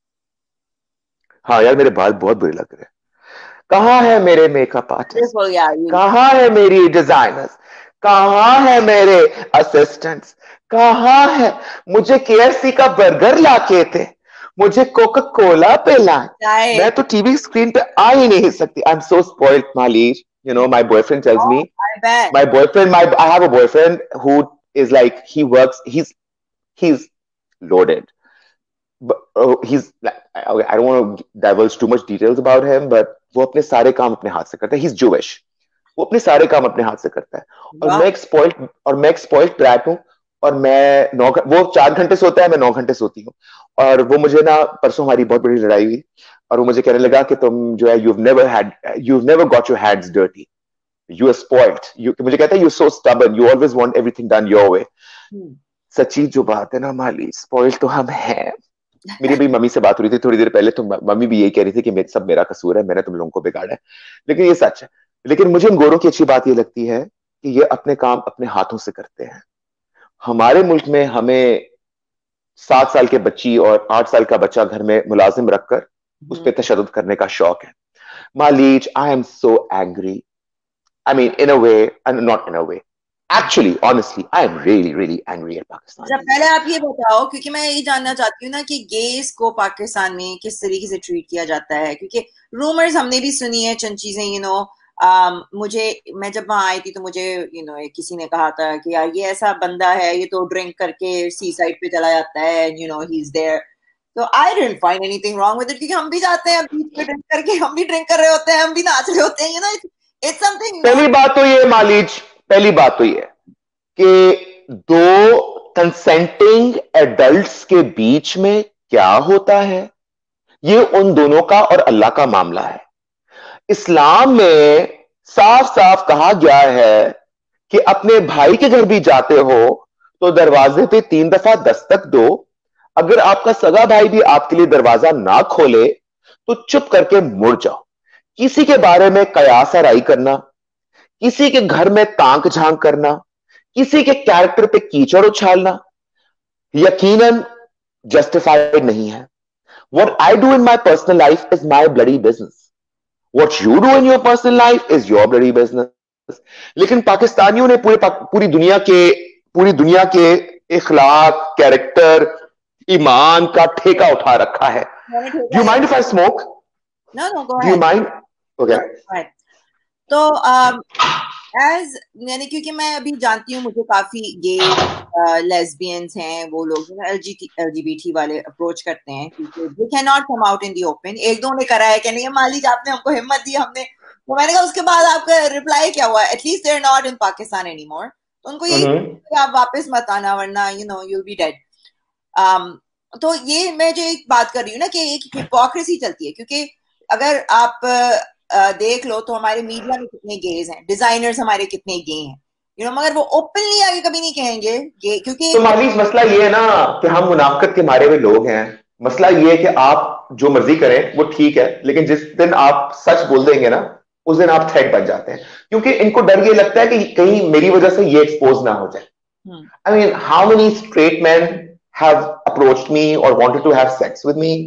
हाँ यार मेरे बाल बहुत बुरे लग रहे हैं. कहाँ है मेरे मेकअप आर्टिस्ट? कहाँ है मेरी डिजाइनर्स? कहाँ है मेरे असिस्टेंट्स? कहाँ है? मुझे केएफसी का बर्गर लाके थे, मुझे कोका कोला पिलाए. मैं तो टीवी स्क्रीन पे आ ही नहीं सकती. आई एम सो स्पॉइल्ड मालीर. You know, my boyfriend tells oh, me. I bet. My boyfriend, my I have a boyfriend who is like he works. He's he's loaded. But, uh, he's I don't want to divulge too much details about him, but वो अपने सारे काम अपने हाथ से करता है. He's Jewish. वो अपने सारे काम अपने हाथ से करता है. और मैं एक स्पॉइल्ड और मैं एक स्पॉइल्ड ब्रैट हूँ. और मैं नौ वो चार घंटे सोता है, मैं नौ घंटे सोती हूँ. और वो मुझे ना, परसों हमारी बहुत बड़ी लड़ाई हुई और वो मुझे कहने लगा कि तुम जो है you've never had you've never got your hands dirty. You are spoiled. You, मुझे कहता है you're so stubborn. You always want everything done your way. hmm. सच्ची जो बात है ना माली, स्पॉइल्ड तो हम हैं. मेरी भी मम्मी से बात हो रही थी थोड़ी देर पहले, तो मम्मी भी यही कह रही थी कि सब मेरा कसूर है, मैंने तुम लोगों को बिगाड़ा है. लेकिन ये सच है. लेकिन मुझे इन गोरों की अच्छी बात ये लगती है कि ये अपने काम अपने हाथों से करते हैं. हमारे मुल्क में हमें सात साल के बच्ची और आठ साल का बच्चा घर में मुलाजिम रखकर उस पर तशद्दुद करने का शौक है. मालीज, I am so angry. I mean in a way and not in a way. Actually, honestly, I am really, really angry at Pakistan. जब पहले आप ये बताओ, क्योंकि मैं ये जानना चाहती हूँ ना कि गेस को पाकिस्तान में किस तरीके से ट्रीट किया जाता है, क्योंकि रूमर्स हमने भी सुनी है, चंद चीजें, यू नो. मुझे, मैं जब वहां आई थी तो मुझे यू नो किसी ने कहा था कि यार ये ऐसा बंदा है, ये तो ड्रिंक करके सी साइड पे चला जाता है, you know he is there. तो I didn't find anything wrong with it, क्योंकि हम भी जाते हैं बीच पे ड्रिंक करके, हम भी ड्रिंक कर रहे होते हैं, हम भी नाच रहे होते हैं, यू नो. It's something. पहली बात तो ये मालीज, पहली बात तो ये कि दो कंसेंटिंग एडल्ट्स के बीच में क्या होता है, ये उन दोनों का और अल्लाह का मामला है. इस्लाम में साफ साफ कहा गया है कि अपने भाई के घर भी जाते हो तो दरवाजे पे तीन दफा दस्तक दो. अगर आपका सगा भाई भी आपके लिए दरवाजा ना खोले तो चुप करके मुड़ जाओ. किसी के बारे में कयास आराई करना, किसी के घर में तांक झांक करना, किसी के कैरेक्टर पे कीचड़ उछालना यकीनन जस्टिफाइड नहीं है. What I do in my personal life is my bloody business. What you do in your personal life is your bloody business. लेकिन पाकिस्तानियों ने पूरे पूरी दुनिया के पूरी दुनिया के इखलाक, कैरेक्टर, ईमान का ठेका उठा रखा है. Do you mind if I smoke? No, no, go ahead. Do you mind? Okay. Right. तो um, as यानी क्योंकि मैं अभी जानती हूँ, मुझे काफी गे लेस्बियंस हैं, वो लोग एलजीबीटी वाले अप्रोच करते हैं क्योंकि they can not come out in the open. एक दो ने करा है कि नहीं मालिक आपने हमको हिम्मत दी, हमने, तो मैंने कहा उसके बाद आपका रिप्लाई क्या हुआ? At least they are not in Pakistan anymore. तो उनको यही mm-hmm. आप वापस मत आना वरना you know you be dead. तो ये मैं जो एक बात कर रही हूँ ना कि एक हिपोक्रेसी चलती है, क्योंकि अगर आप uh, देख लो तो हमारे मीडिया में कितने गेज हैं, डिजाइनर्स हमारे कितने गे हैं, यू नो, मगर वो ओपनली आगे कभी नहीं कहेंगे गे, क्योंकि तो मालिक मसला ये है ना कि हम मुनाफकत के मारे हुए लोग हैं. मसला ये है कि आप जो मर्जी करें वो ठीक है, लेकिन जिस दिन आप सच बोल देंगे ना उस दिन आप थ्रेट बन जाते हैं, क्योंकि इनको डर ये लगता है कि कहीं मेरी वजह से ये एक्सपोज ना हो जाए. I mean how many straight man have approached me or wanted to have sex with me.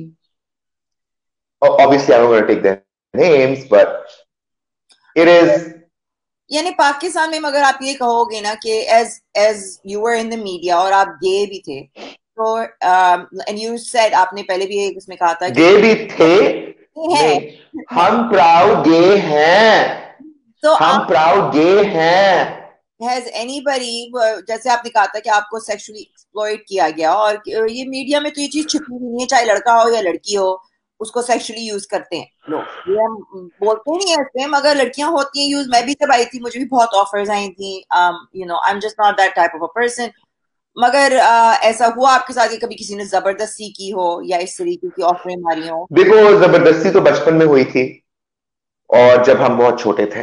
Obviously, I'm not going to take their names, but it is. यानी पाकिस्तान में मगर आप ये कहोगे ना कि as as you were in the media और आप गे भी थे, तो um, and you said आपने पहले भी एक उसमें कहा था गे भी थे, हैं, हम प्राउड गे हैं, तो हम प्राउड गे हैं. Has anybody, जैसे आपने कहा था कि आपको सेक्सुअली एक्सप्लॉइट किया गया, और ये मीडिया में तो ये चीज छिपी हुई नहीं है, चाहे लड़का हो या लड़की हो, उसको सेक्सुअली यूज करते हैं लोग. ये हम बोलते नहीं है इसमें, मगर लड़कियां होती हैं यूज. मैं भी जब आई थी मुझे भी बहुत ऑफर्स आई थी, you know I am just not that type of a person. मगर uh, ऐसा हुआ आपके साथ कि कभी किसी ने जबरदस्ती की हो या इस तरीके की ऑफरें मारी हो? देखो, जबरदस्ती तो बचपन में हुई थी और जब हम बहुत छोटे थे.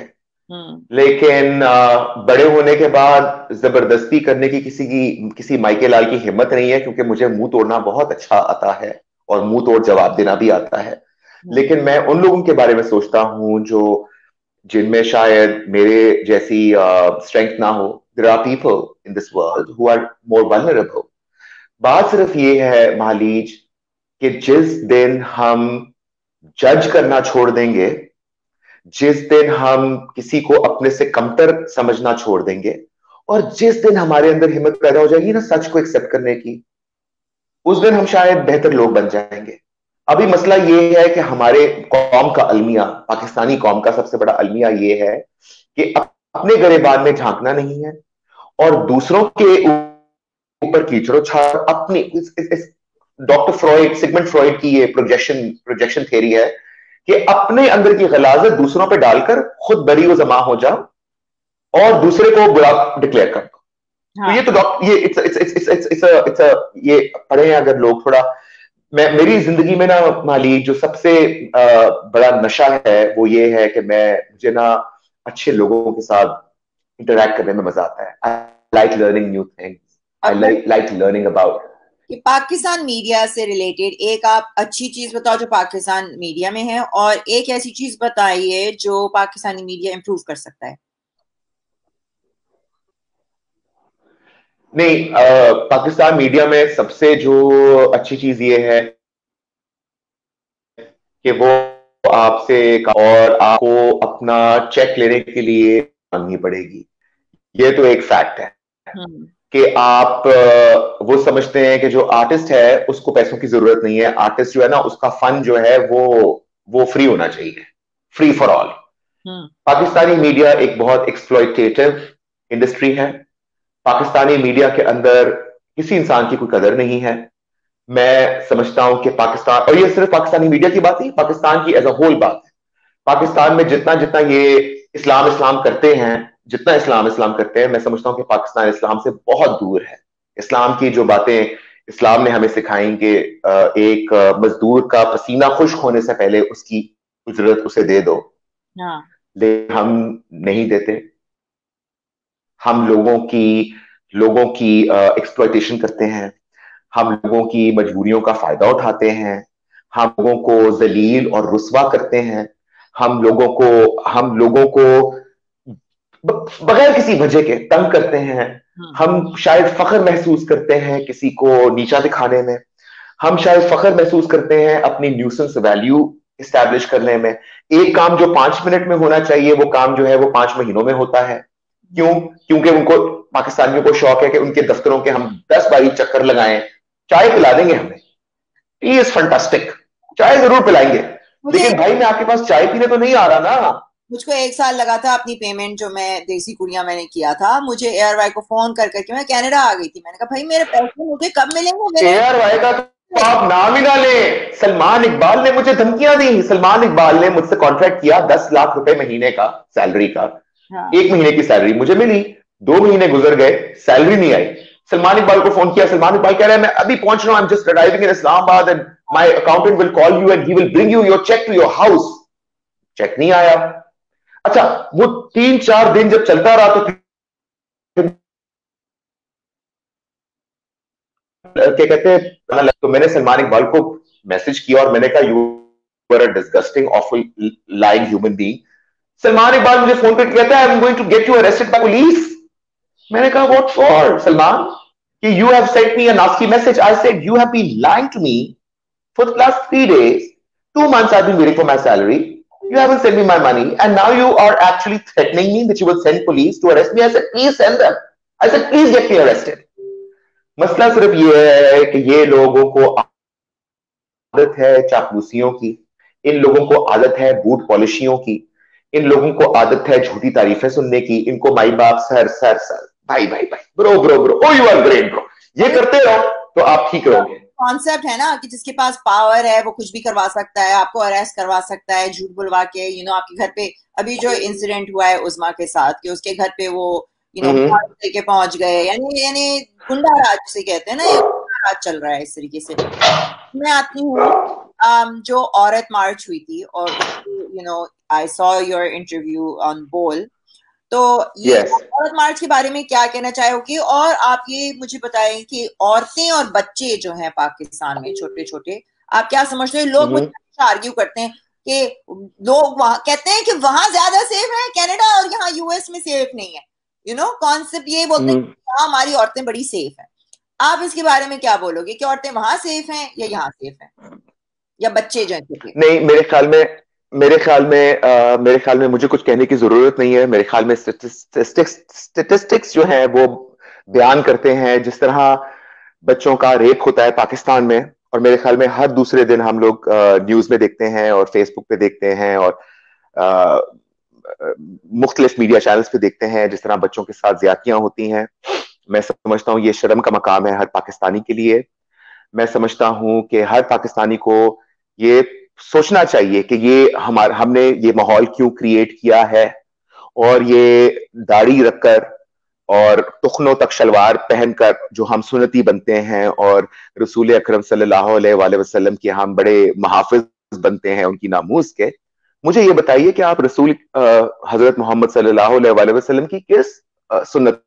लेकिन आ, बड़े होने के बाद जबरदस्ती करने की किसी की किसी माइके लाल की हिम्मत नहीं है, क्योंकि मुझे मुंह तोड़ना बहुत अच्छा आता है और मुंह तोड़ जवाब देना भी आता है। लेकिन मैं उन लोगों के बारे में सोचता हूं जो जिनमें शायद मेरे जैसी स्ट्रेंथ ना हो। There are people in this world who are more vulnerable. बात सिर्फ ये है महालीज कि जिस दिन हम जज करना छोड़ देंगे, जिस दिन हम किसी को अपने से कमतर समझना छोड़ देंगे, और जिस दिन हमारे अंदर हिम्मत पैदा हो जाएगी ना सच को एक्सेप्ट करने की, उस दिन हम शायद बेहतर लोग बन जाएंगे। अभी मसला ये है कि हमारे कौम का अलमिया, पाकिस्तानी कौम का सबसे बड़ा अलमिया ये है कि अपने गरेबान में झांकना नहीं है और दूसरों के ऊपर कीचड़ो छाड़ अपनी। डॉक्टर फ्रॉइड, सिगमंड फ्रॉइड की ये प्रोजेक्शन प्रोजेक्शन थ्योरी है कि अपने अंदर की गलाजत दूसरों पे डालकर खुद बरी व जमा हो जाओ और दूसरे को बुरा डिक्लेयर कर दो। हाँ। तो ये तो डॉक्टर ये it's it's it's it's it's it's ये पढ़े हैं अगर लोग थोड़ा। मैं मेरी जिंदगी में ना माली जो सबसे आ, बड़ा नशा है वो ये है कि मैं मुझे ना अच्छे लोगों के साथ इंटरेक्ट करने में मजा आता है। I like learning new things, I like like learning about. कि पाकिस्तान मीडिया से रिलेटेड एक आप अच्छी चीज बताओ जो पाकिस्तान मीडिया में है, और एक ऐसी चीज बताइए जो पाकिस्तानी मीडिया इंप्रूव कर सकता है। नहीं, आ, पाकिस्तान मीडिया में सबसे जो अच्छी चीज ये है कि वो आपसे और आपको अपना चेक लेने के लिए मांगनी पड़ेगी। ये तो एक फैक्ट है कि आप वो समझते हैं कि जो आर्टिस्ट है उसको पैसों की जरूरत नहीं है। आर्टिस्ट जो है ना उसका फन जो है वो वो फ्री होना चाहिए, free for all. Pakistani media एक बहुत एक्सप्लॉयटेटिव इंडस्ट्री है। पाकिस्तानी मीडिया के अंदर किसी इंसान की कोई कदर नहीं है। मैं समझता हूं कि पाकिस्तान, और ये सिर्फ पाकिस्तानी मीडिया की बात नहीं, पाकिस्तान की एज अ होल बात है। पाकिस्तान में जितना जितना ये इस्लाम इस्लाम करते हैं, जितना इस्लाम इस्लाम करते हैं, मैं समझता हूं कि पाकिस्तान इस्लाम से बहुत दूर है। इस्लाम की जो बातें इस्लाम ने हमें सिखाई कि एक मजदूर का पसीना खुश्क होने से पहले उसकी उजरत उसे दे दो, लेकिन हम नहीं देते। हम लोगों की लोगों की एक्सप्लॉयटेशन करते हैं, हम लोगों की मजबूरियों का फायदा उठाते हैं, हम लोगों को जलील और रुस्वा करते हैं, हम लोगों को हम लोगों को बगैर किसी वजह के तंग करते हैं। हम शायद फख्र महसूस करते हैं किसी को नीचा दिखाने में। हम शायद फख्र महसूस करते हैं अपनी न्यूसेंस वैल्यू इस्टेब्लिश करने में। एक काम जो पांच मिनट में होना चाहिए वो काम जो है वो पांच महीनों में होता है। क्यों? क्योंकि उनको, पाकिस्तानियों को शौक है कि उनके दफ्तरों के हम दस बारी चक्कर लगाएं। चाय पिला देंगे हमें, ही इज फंटास्टिक, चाय जरूर पिलाएंगे, लेकिन भाई मैं आपके पास चाय पीने तो नहीं आ रहा ना। मुझको एक साल लगा था अपनी पेमेंट जो मैं देसी कुड़िया मैंने किया था, मुझे एयरवाई को फोन कर करके मैं कनाडा आ गई थी। मैंने कहा भाई मेरे पैसे मुझे कब मिलेंगे? एयरवाई का तो आप नाम ही ना ले। सलमान इकबाल ने मुझे धमकियां दी। सलमान इकबाल ने मुझसे कॉन्ट्रैक्ट किया दस लाख रुपए महीने का सैलरी का। हाँ। एक महीने की सैलरी मुझे मिली, दो महीने गुजर गए, सैलरी नहीं आई। सलमान इकबाल को फोन किया, सलमान इकबाल कह रहा है मैं अभी पहुंच रहा हूं, I am just arriving in Islamabad and my accountant will call you and he will bring you your cheque to your house. Cheque नहीं आया। अच्छा, वो तीन चार दिन जब चलता रहा तो क्या कहते हैं, तो मैंने सलमान इकबाल को मैसेज किया और मैंने कहा you are a disgusting awful lying human being. Salman Iqbal मुझे फोन करके कहता है I am going to get you arrested by police. मैंने कहा व्हाट फॉर सलमान? कि you have sent me a nasty message. I said you have been lying to me for the last three days, two months I have been waiting for my salary, you haven't sent me my money and now you are actually threatening me that you will send police to arrest me. I said please send them. I said please get me arrested. मसला सिर्फ ये है कि ये लोगों को आदत है चापलूसियों की, इन लोगों को आदत है बूट पॉलिशियों की, इन लोगों को आदत है झूठी तारीफें सुनने की। इनको माई बाप सर सर सर भाई भाई भाई bro bro bro oh you are great bro, ये करते रहो तो आप ठीक रहोगे। कॉन्सेप्ट है ना कि जिसके पास पावर है वो कुछ भी करवा सकता है, आपको अरेस्ट करवा सकता है झूठ बुलवा के। यू नो आपके घर पे अभी जो इंसिडेंट हुआ है उस्मा के साथ कि उसके घर पे वो यू नो लेके पहुंच गए, यानी यानी गुंडा राज जिसे कहते हैं ना, ये गुंडा राज चल रहा है इस तरीके से। मैं आती हूँ जो औरत मार्च हुई थी और you know I saw your interview on Bol. तो ये yes. औरत मार्च के बारे में क्या कहना चाहोगे? और आप ये मुझे बताएं कि औरतें और बच्चे जो हैं पाकिस्तान में छोटे छोटे, आप क्या समझते हो? लोग मुझसे आर्ग्यू करते हैं कि लोग वहां कहते हैं कि वहां ज्यादा सेफ है कनाडा और यहाँ यूएस में सेफ नहीं है। यू नो कॉन्सेप्ट ये बोलते हैं कि हाँ हमारी औरतें बड़ी सेफ हैं। आप इसके बारे में क्या बोलोगे कि औरतें वहां सेफ हैं या यहाँ सेफ हैं, या बच्चे जो हैं? नहीं, मेरे ख्याल में मेरे ख्याल में आ, मेरे ख्याल में मुझे कुछ कहने की जरूरत नहीं है। मेरे ख्याल में स्टेटिस्टिक्स स्टेटिस्टिक्स जो है वो बयान करते हैं जिस तरह बच्चों का रेप होता है पाकिस्तान में, और मेरे ख्याल में हर दूसरे दिन हम लोग न्यूज में देखते हैं और फेसबुक पे देखते हैं और मुख्तलिफ मीडिया चैनल्स पे देखते हैं जिस तरह बच्चों के साथ ज्यादतियां होती हैं। मैं समझता हूँ ये शर्म का मकाम है हर पाकिस्तानी के लिए। मैं समझता हूँ कि हर पाकिस्तानी को ये सोचना चाहिए कि ये हमारा हमने ये माहौल क्यों क्रिएट किया है, और ये दाढ़ी रखकर और टुखनों तक शलवार पहनकर जो हम सुन्नती बनते हैं और रसूल अकरम सल्लल्लाहु अलैहि वसल्लम के हम बड़े मुहाफिज बनते हैं उनकी नामूस के। मुझे ये बताइए कि आप रसूल हजरत मोहम्मद सल्लल्लाहु अलैहि वसल्लम की किस सुन्नत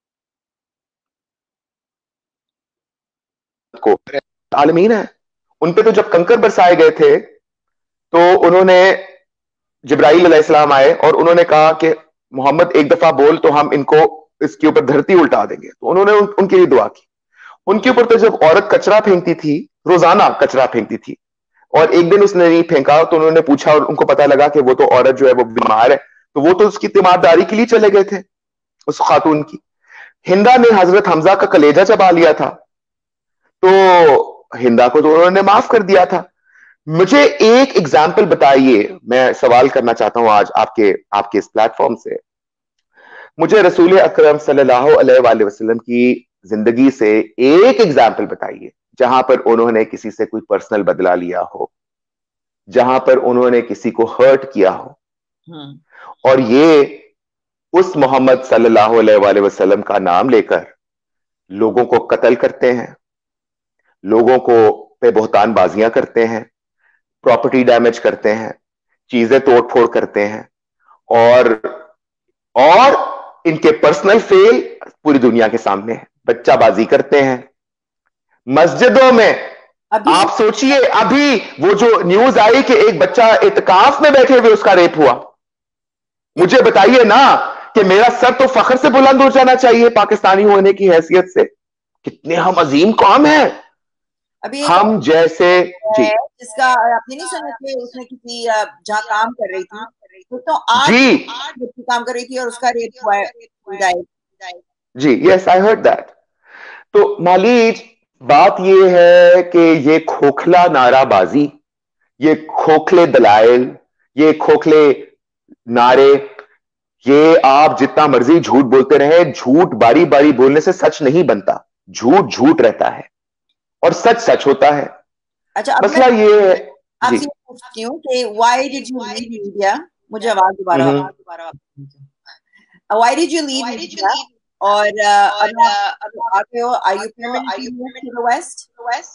को आलमीन है। उन पे तो जब कंकर बरसाए गए थे तो उन्होंने जिब्राइल अलैहिस्सलाम आए और उन्होंने कहा कि मोहम्मद एक दफा बोल तो हम इनको इसके ऊपर धरती उल्टा देंगे, तो उन्होंने उन, उनके लिए दुआ की। उनके ऊपर तो जब औरत कचरा फेंकती थी, रोजाना कचरा फेंकती थी, और एक दिन उसने नहीं फेंका तो उन्होंने पूछा और उनको पता लगा कि वो तो औरत जो है वो बीमार है, तो वो तो उसकी तीमारदारी के लिए चले गए थे उस खातून की। हिंदा ने हजरत हमजा का कलेजा चबा लिया था तो हिंदा को तो उन्होंने माफ कर दिया था। मुझे एक एग्जाम्पल बताइए, मैं सवाल करना चाहता हूं आज आपके आपके इस प्लेटफॉर्म से। मुझे रसूल अकरम सल्लल्लाहु अलैहि वसल्लम की जिंदगी से एक एग्जाम्पल बताइए जहां पर उन्होंने किसी से कोई पर्सनल बदला लिया हो, जहां पर उन्होंने किसी को हर्ट किया हो। और ये उस मोहम्मद सल्लल्लाहु अलैहि वसल्लम का नाम लेकर लोगों को कत्ल करते हैं, लोगों को पे बहुतान बाजियां करते हैं, प्रॉपर्टी डैमेज करते हैं, चीजें तोड़ फोड़ करते हैं, और और इनके पर्सनल फेल पूरी दुनिया के सामने है। बच्चाबाजी करते हैं मस्जिदों में। आप सोचिए अभी वो जो न्यूज आई कि एक बच्चा इत्काफ में बैठे हुए उसका रेप हुआ। मुझे बताइए ना कि मेरा सर तो फख्र से बुलंद हो जाना चाहिए पाकिस्तानी होने की हैसियत से। कितने हम अजीम कौम हैं। अभी हम जैसे जी जिसका आपने नहीं सुना कि उसने किसी जहाँ काम कर रही थी तो, तो आठ जी आठ बच्ची काम कर रही थी और उसका रेप हुआ है। जी यस आई हर्ड दैट। तो मालीज बात ये है कि ये खोखला नाराबाजी, ये खोखले दलाइल, ये खोखले नारे, ये आप जितना मर्जी झूठ बोलते रहे, झूठ बारी बारी बोलने से सच नहीं बनता। झूठ झूठ रहता है और सच सच होता है। अच्छा, मसला ये है आपसे पूछती हूँ कि why did you leave India? मुझे आवाज दोबारा दोबारा why did you leave India? और अब आप आते हो, are you permanently move to the west?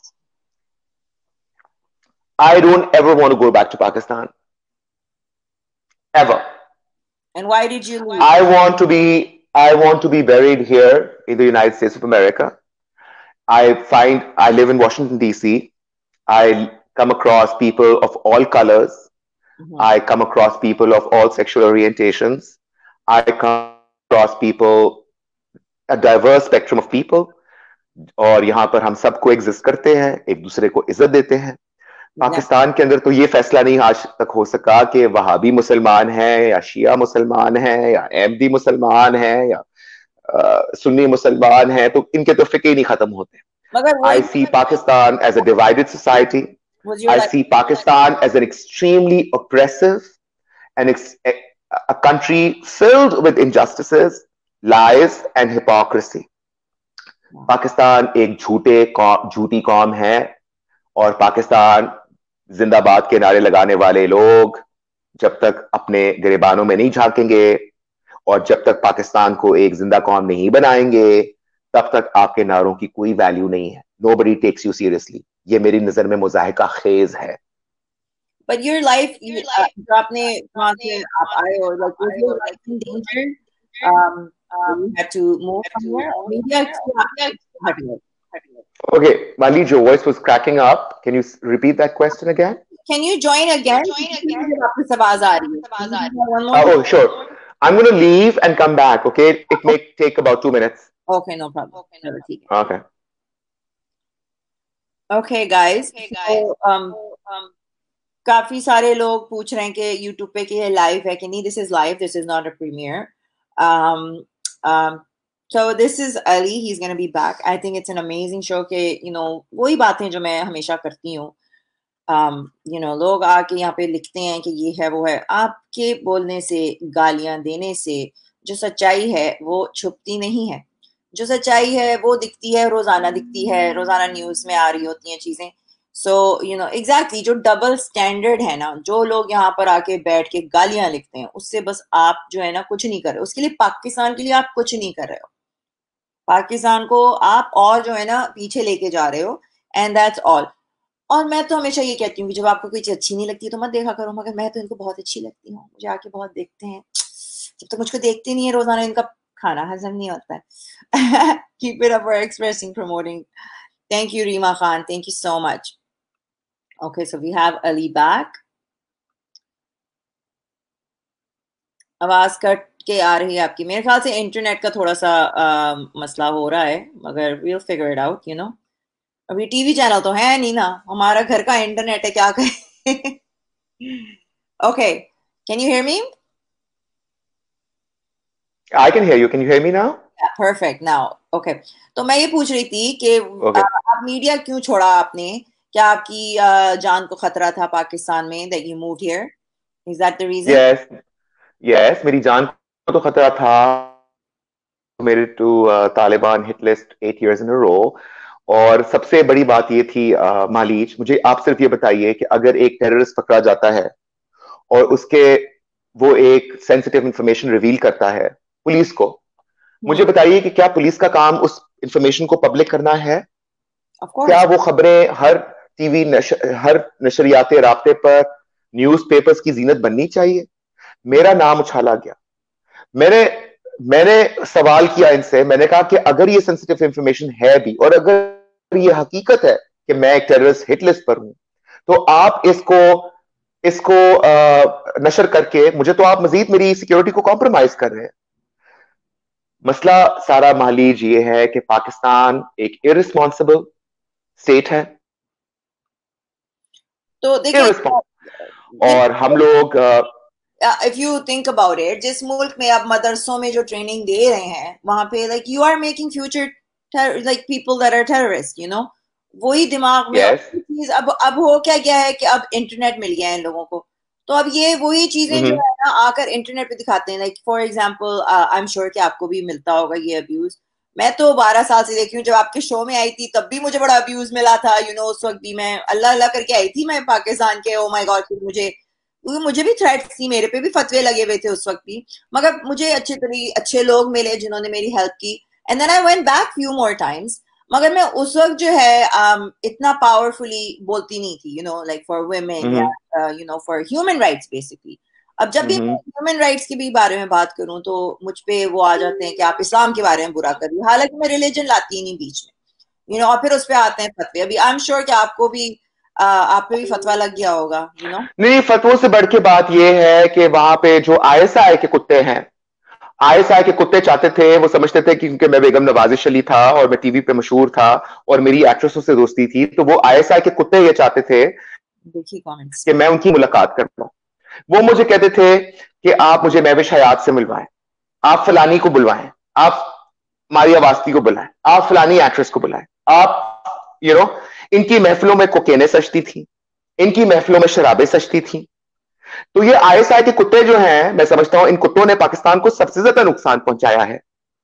I don't ever want to go back to Pakistan. Ever. And why did you leave? I want to be I want to be buried here in the United States of America. I find I live in Washington D C. I come across people of all colors. Mm-hmm. I come across people of all sexual orientations. I come across people, a diverse spectrum of people. और यहाँ पर हम सब coexist करते हैं, एक दूसरे को इज्जत देते हैं। पाकिस्तान के अंदर तो ये फैसला नहीं आज तक हो सका कि वहाबी मुसलमान है या शिया मुसलमान है या अहमदी मुसलमान है या सुन्नी मुसलमान है, तो इनके तो फिक्र ही नहीं खत्म होते। I see Pakistan as a divided society. I see Pakistan as an extremely oppressive and ex- a country filled with injustices, lies and hypocrisy. Pakistan एक झूठे झूठी कौम है, और पाकिस्तान जिंदाबाद के नारे लगाने वाले लोग जब तक अपने गिरेबानों में नहीं झांकेंगे और जब तक पाकिस्तान को एक जिंदा कौम नहीं बनाएंगे, तब तक आपके नारों की कोई वैल्यू नहीं है। Nobody takes you seriously. ये मेरी नजर में मुजाहिका खेज है। But your life, जो आपने वहां से आप आए हो, like was your life in danger? Um, you had to move from here. Media, Okay, Mali, your voice was cracking up. Can you repeat that question again? Can you join again? Uh, oh, sure. I'm going to leave and come back, okay? It may take about two minutes. Okay, no problem. Okay. Okay, guys. So, um, काफी सारे लोग पूछ रहे हैं कि YouTube पे कि ये लाइव है कि नहीं. This is live, this is not a premiere. um um so this is Ali. He's going to be back. I think it's an amazing show के you know वही बातें जो मैं हमेशा करती हूँ. um you know लोग आके यहाँ पे लिखते हैं कि ये है वो है. आपके बोलने से, गालियां देने से जो सच्चाई है वो छुपती नहीं है. जो सच्चाई है वो दिखती है, रोजाना दिखती है, रोजाना न्यूज में आ रही होती हैं चीजें. सो यू नो एग्जैक्टली जो डबल स्टैंडर्ड है ना, जो लोग यहाँ पर आके बैठ के गालियां लिखते हैं, उससे बस आप जो है ना कुछ नहीं कर रहे. उसके लिए पाकिस्तान के लिए आप कुछ नहीं कर रहे हो. पाकिस्तान को आप और जो है ना पीछे लेके जा रहे हो. And that's all. और मैं तो हमेशा ये कहती हूँ कि जब आपको कोई चीज अच्छी नहीं लगती तो मत देखा करो. मगर मैं तो इनको बहुत अच्छी लगती हूँ. मुझे आके बहुत देखते हैं. जब तक मुझको देखते नहीं है रोजाना, इनका खाना हजम नहीं होता है. Keep it up for expressing, promoting. Thank you, Rima Khan. Thank you so much. Okay, so we have Ali back. आवाज कट के आ रही है आपकी. मेरे ख्याल से इंटरनेट का थोड़ा सा आ, मसला हो रहा है, मगर we'll figure it out, you know. अभी टीवी चैनल तो है नहीं ना, हमारा घर का इंटरनेट है, क्या करें. Okay, can you hear me? I can hear you. Can you hear me now? Yeah, perfect now. Okay. तो मैं ये पूछ रही थी कि okay. आप मीडिया क्यों छोड़ा आपने? क्या आपकी जान को खतरा था पाकिस्तान में that you moved here? Is that the reason? Yes. Yes, मेरी जान को तो खतरा था. मेरे to uh, Taliban hit list eight years in a row. और सबसे बड़ी बात ये थी uh, मालीच, मुझे आप सिर्फ ये बताइए कि अगर एक टेररिस्ट पकड़ा जाता है और उसके वो एक सेंसिटिव इंफॉर्मेशन रिवील करता है पुलिस को, मुझे बताइए कि क्या पुलिस का काम उस इंफॉर्मेशन को पब्लिक करना है? क्या वो खबरें हर टीवी नशर, हर नशरियाते राब्ते पर न्यूज़पेपर्स की जीनत बननी चाहिए? मेरा नाम उछाला गया. मैंने मैंने सवाल किया इनसे. मैंने कहा कि अगर ये सेंसिटिव इंफॉर्मेशन है भी और अगर ये हकीकत है कि मैं एक टेररिस्ट हिट लिस्ट पर हूं, तो आप इसको इसको आ, नशर करके मुझे तो आप मजीद मेरी सिक्योरिटी को कॉम्प्रोमाइज कर रहे हैं. मसला सारा मालीज ये है कि पाकिस्तान एक इररिस्पॉन्सिबल स्टेट है. तो देखिए, और हम लोग if you think about it, जिस मुल्क में आप मदरसों में जो ट्रेनिंग दे रहे हैं वहां पे like you are making future like people that are terrorist, you know. वही दिमाग में yes. चीज अब अब हो क्या गया है कि अब इंटरनेट मिल गया है इन लोगों को. तो अब ये वही चीजें mm-hmm. जो है ना आकर इंटरनेट पे दिखाते हैं. Like for example I am sure कि आपको भी मिलता होगा ये अब्यूज. मैं तो बारह साल से देखी हूँ. जब आपके शो में आई थी तब भी मुझे बड़ा अब्यूज मिला था, यू you नो know, उस वक्त भी मैं अल्लाह अल्लाह करके आई थी मैं पाकिस्तान के. ओ माय गॉड, मुझे मुझे भी थ्रेट्स थी, मेरे पे भी फतवे लगे हुए थे उस वक्त भी. मगर मुझे अच्छे तरीके अच्छे लोग मिले जिन्होंने मेरी हेल्प की. And then I went back few more times. मगर मैं उस वक्त जो है um, इतना पावरफुली बोलती नहीं थी, you know, like for women या you know for human rights basically. अब जब भी मैं ह्यूमन राइट्स के भी बारे में बात करूं तो मुझ पे वो आ जाते हैं कि आप इस्लाम के बारे में बुरा कर रही हो, हालांकि मैं रिलीजन लाती ही नहीं बीच में, यू नो. और फिर उस पे आते हैं फतवे. अभी आई एम श्योर कि आपको भी आ, आप पे भी फतवा लग गया होगा, यू नो. नहीं, फतवों से बढ़ के बात ये है कि वहां पे जो आईएसआई के कुत्ते हैं, आईएसआई के कुत्ते चाहते थे, वो समझते थे कि क्योंकि मैं बेगम नवाजिश अली था और मैं टीवी पे मशहूर था और मेरी एक्ट्रेसों से दोस्ती थी, तो वो आईएसआई के कुत्ते ये चाहते थे कि मैं उनकी मुलाकात कर पाऊं. वो मुझे कहते थे कि आप मुझे महविश हयात से मिलवाएं, आप फलानी को बुलवाएं, आप मारिया वास्ती को बुलाएं, आप फलानी एक्ट्रेस को बुलाएं, आप यू नो. इनकी महफिलों में कोकेने सजती थी, इनकी महफिलों में शराबें सजती थी. तो ये आईएसआई के कुत्ते जो हैं, मैं समझता हूं इन कुत्तों ने पाकिस्तान को सबसे ज्यादा नुकसान पहुंचाया है.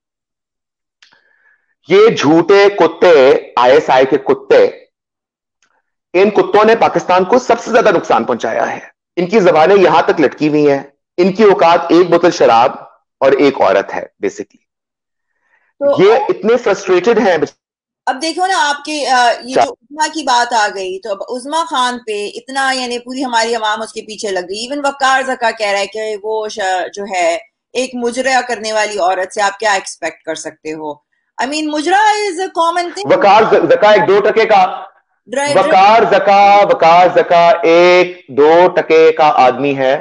ये झूठे कुत्ते, आईएसआई के कुत्ते, इन कुत्तों ने पाकिस्तान को सबसे ज्यादा नुकसान पहुंचाया है. इनकी जबानें यहां तक लटकी हुई हैं. इनकी औकात एक बोतल शराब और एक औरत है बेसिकली. तो ये इतने फ्रस्ट्रेटेड हैं. अब देखो ना आपके ये जो उज़मा की बात आ गई, तो अब उज़मा खान पे इतना यानी पूरी हमारी अवाम उसके पीछे लग गई. इवन वकार ज़का कह रहा है कि वो जो है एक मुजरा करने वाली औरत से आप क्या एक्सपेक्ट कर सकते हो? I mean mujra is a common thing. Waqar Zaka एक दो टके का ड्राइव वकार जका वकार जका एक दो टके का आदमी है।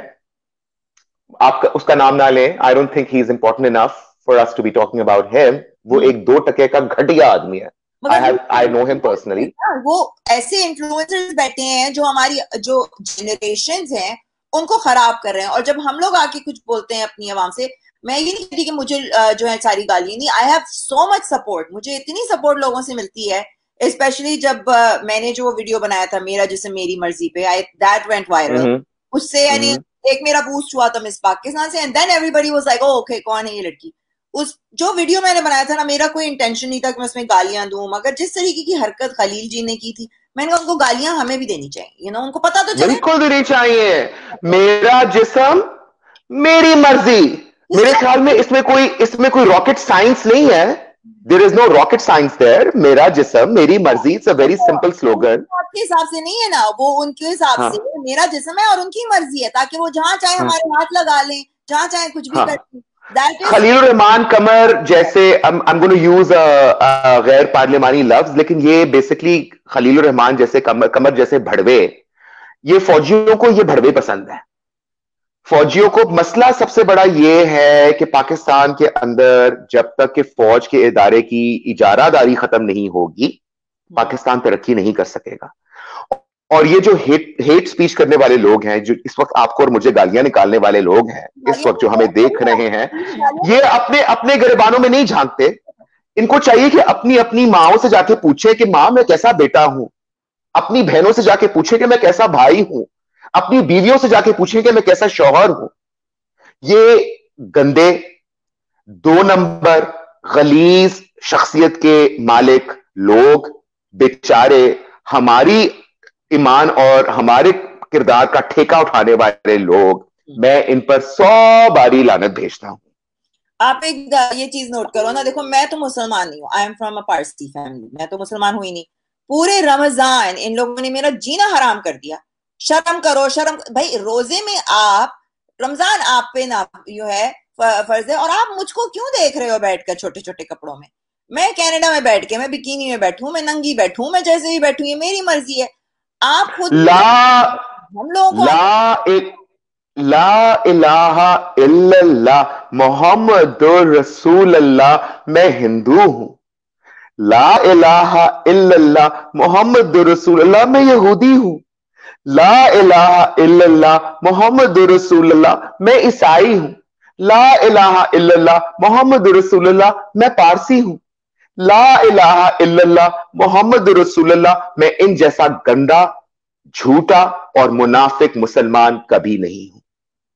आप उसका नाम ना लें, I don't think he is important enough for us to be talking about him. वो एक दो टके का घटिया आदमी है। I have I know him personally. वो ऐसे इन्फ्लुएंसर्स बैठे हैं जो हमारी जो जनरेशंस हैं उनको खराब कर रहे हैं, और जब हम लोग आके कुछ बोलते हैं अपनी आवाम से, मैं ये नहीं कहती कि मुझे जो है सारी गालियां नहीं, I have so much support, मुझे इतनी सपोर्ट लोगों से मिलती है, स्पेशली जब uh, मैंने जो वीडियो बनाया था मेरा जिसम मेरी मर्जी पे, आई दैट वेंट वायरल। उससे यानी एक मेरा बूस्ट हुआ था मिस पाकिस्तान से, and then everybody was like okay कौन है ये लड़की। उस जो वीडियो मैंने बनाया था ना, मेरा कोई इंटेंशन नहीं था कि मैं उसमें गालियां दूं, मगर जिस तरीके की हरकत खलील जी ने की थी, मैंने कहा उनको गालियां हमें भी देनी चाहिए, यू नो, उनको पता तो चले। बिल्कुल देनी चाहिए। मेरा जिस्म मेरी मर्जी। मेरे ख्याल में इसमें कोई इसमें कोई रॉकेट साइंस नहीं है। There is no rocket science there. मेरा जिस्म मेरी मर्जी, it's a very simple slogan. आपके हिसाब से नहीं है ना, वो उनके हिसाब हाँ. से मेरा जिस्म है और उनकी मर्जी है, ताकि वो जहां चाहे हाँ. हमारे हाथ लगा लें, जहां चाहे कुछ भी हाँ. कर। खलील रहमान कमर जैसे, I'm, I'm going to use a, a गैर पार्लिमानी लफ्ज, लेकिन ये बेसिकली खलील रहमान जैसे कमर कमर जैसे भड़वे, ये फौजियों को ये भड़वे पसंद है। फौजियों को मसला सबसे बड़ा ये है कि पाकिस्तान के अंदर जब तक कि फौज के इदारे की इजारादारी खत्म नहीं होगी, पाकिस्तान तरक्की नहीं कर सकेगा। और ये जो हेट हेट स्पीच करने वाले लोग हैं, जो इस वक्त आपको और मुझे गालियां निकालने वाले लोग हैं, इस वक्त जो हमें देख रहे हैं, ये अपने अपने गिरबानों में नहीं झांकते। इनको चाहिए कि अपनी अपनी माओं से जाके पूछे कि मां मैं कैसा बेटा हूं, अपनी बहनों से जाके पूछे कि मैं कैसा भाई हूं, अपनी बीवियों से जाके पूछे कि मैं कैसा शौहर हूं। ये गंदे, दो नंबर, गलीज शख्सियत के मालिक लोग बेचारे हमारी ईमान और हमारे किरदार का ठेका उठाने वाले लोग, मैं इन पर सौ बारी लानत भेजता हूं। आप एक ये चीज नोट करो ना, देखो मैं तो मुसलमान नहीं हूँ, I am from a Parsi family, मैं तो मुसलमान हुई नहीं। पूरे रमजान इन लोगों ने मेरा जीना हराम कर दिया। शर्म करो, शर्म भाई, रोजे में आप, रमजान आप पे ना जो है फर्ज है, और आप मुझको क्यों देख रहे हो बैठकर छोटे छोटे कपड़ों में? मैं कनाडा में बैठ के, मैं बिकिनी में बैठूं, मैं नंगी बैठूं, मैं जैसे भी बैठूं, ये मेरी मर्जी है। आप खुद ला हम लोगों को ला एक ला इलाहा इल्लल्लाह मोहम्मदुर रसूल अल्लाह, मैं हिंदू हूं। ला इलाहा इल्लल्लाह मोहम्मदुर रसूल अल्लाह, मैं यहूदी हूं। ला इलाहा इल्लल्लाह मोहम्मदुर रसूल अल्लाह, मैं ईसाई हूं। ला इलाहा इल्लल्लाह मोहम्मदुर रसूल अल्लाह, मैं पारसी हूं। ला इलाहा इल्लल्लाह मोहम्मदुर रसूल अल्लाह, मैं इन जैसा गंदा, झूठा और मुनाफिक मुसलमान कभी नहीं हूं।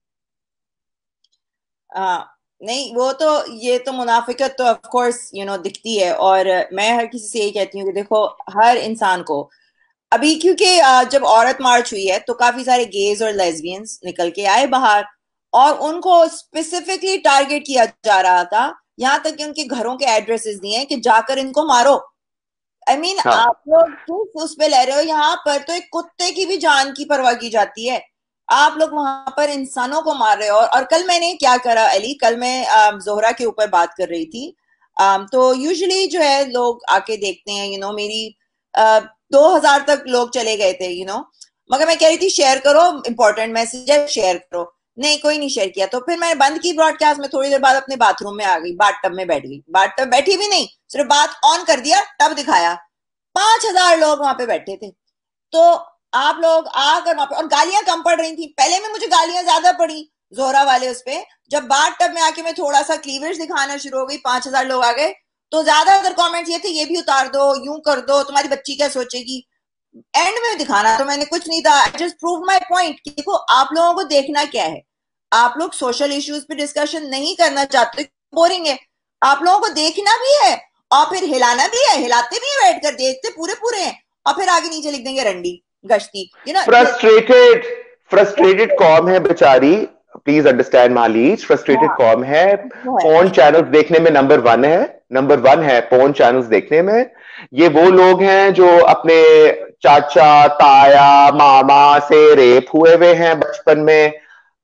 आ, नहीं, वो तो ये तो मुनाफिकत तो ऑफ कोर्स यू नो दिखती है, और मैं हर किसी से यही कहती हूँ कि देखो हर इंसान को अभी, क्योंकि जब औरत मार्च हुई है तो काफी सारे गेज और लेस्बियंस निकल के आए बाहर, और उनको स्पेसिफिकली टारगेट किया जा रहा था, यहाँ तक कि उनके घरों के एड्रेसेस दिए कि जाकर इनको मारो। आई I मीन mean, हाँ. आप लोग किस उस पे ले रहे हो? यहाँ पर तो एक कुत्ते की भी जान की परवाह की जाती है, आप लोग वहां पर इंसानों को मार रहे हो। और, और कल मैंने क्या करा अली, कल मैं जोहरा के ऊपर बात कर रही थी। um, तो यूजुअली जो है लोग आके देखते हैं, यू नो मेरी दो हजार तक लोग चले गए थे, यू नो मगर मैं कह रही थी शेयर करो, इंपॉर्टेंट मैसेज है, शेयर करो। नहीं, कोई नहीं शेयर किया। तो फिर मैंने बंद की ब्रॉडकास्ट में, थोड़ी देर बाद अपने बाथरूम में आ गई, बाथ टब में बैठ गई। बाथ टब बैठी भी नहीं, सिर्फ बात ऑन कर दिया, टब दिखाया, पांच हजार लोग वहां पे बैठे थे। तो आप लोग आकर वहां पे, और गालियां कम पड़ रही थी। पहले में मुझे गालियां ज्यादा पड़ी जोहरा वाले उस पे, जब बाथ टब में आके मैं थोड़ा सा क्लीवेज दिखाना शुरू हो गई, पांच हजार लोग आ गए, तो ज्यादातर कमेंट्स ये थे ये भी उतार दो, यूं कर दो, तुम्हारी बच्ची क्या सोचेगी। एंड में दिखाना तो मैंने कुछ नहीं था, I just prove my point कि देखो आप लोगों को देखना क्या है, आप लोग सोशल इश्यूज पे डिस्कशन नहीं करना चाहते, बोरिंग है। आप लोगों को देखना भी है और फिर हिलाना भी है, हिलाते भी है, बैठकर देखते पूरे पूरे हैं, और फिर आगे नीचे लिख देंगे रंडी गश्ती, यू नो। फ्रस्ट्रेटेड फ्रस्ट्रेटेड कौम है बेचारी, प्लीज अंडरस्टैंड मालीज, फ्रस्ट्रेटेड कौम है। फोन चैनल्स देखने में नंबर वन है, नंबर वन है फोन चैनल्स देखने में। ये वो लोग हैं जो अपने चाचा, ताया, मामा से रेप हुए हुए हैं बचपन में,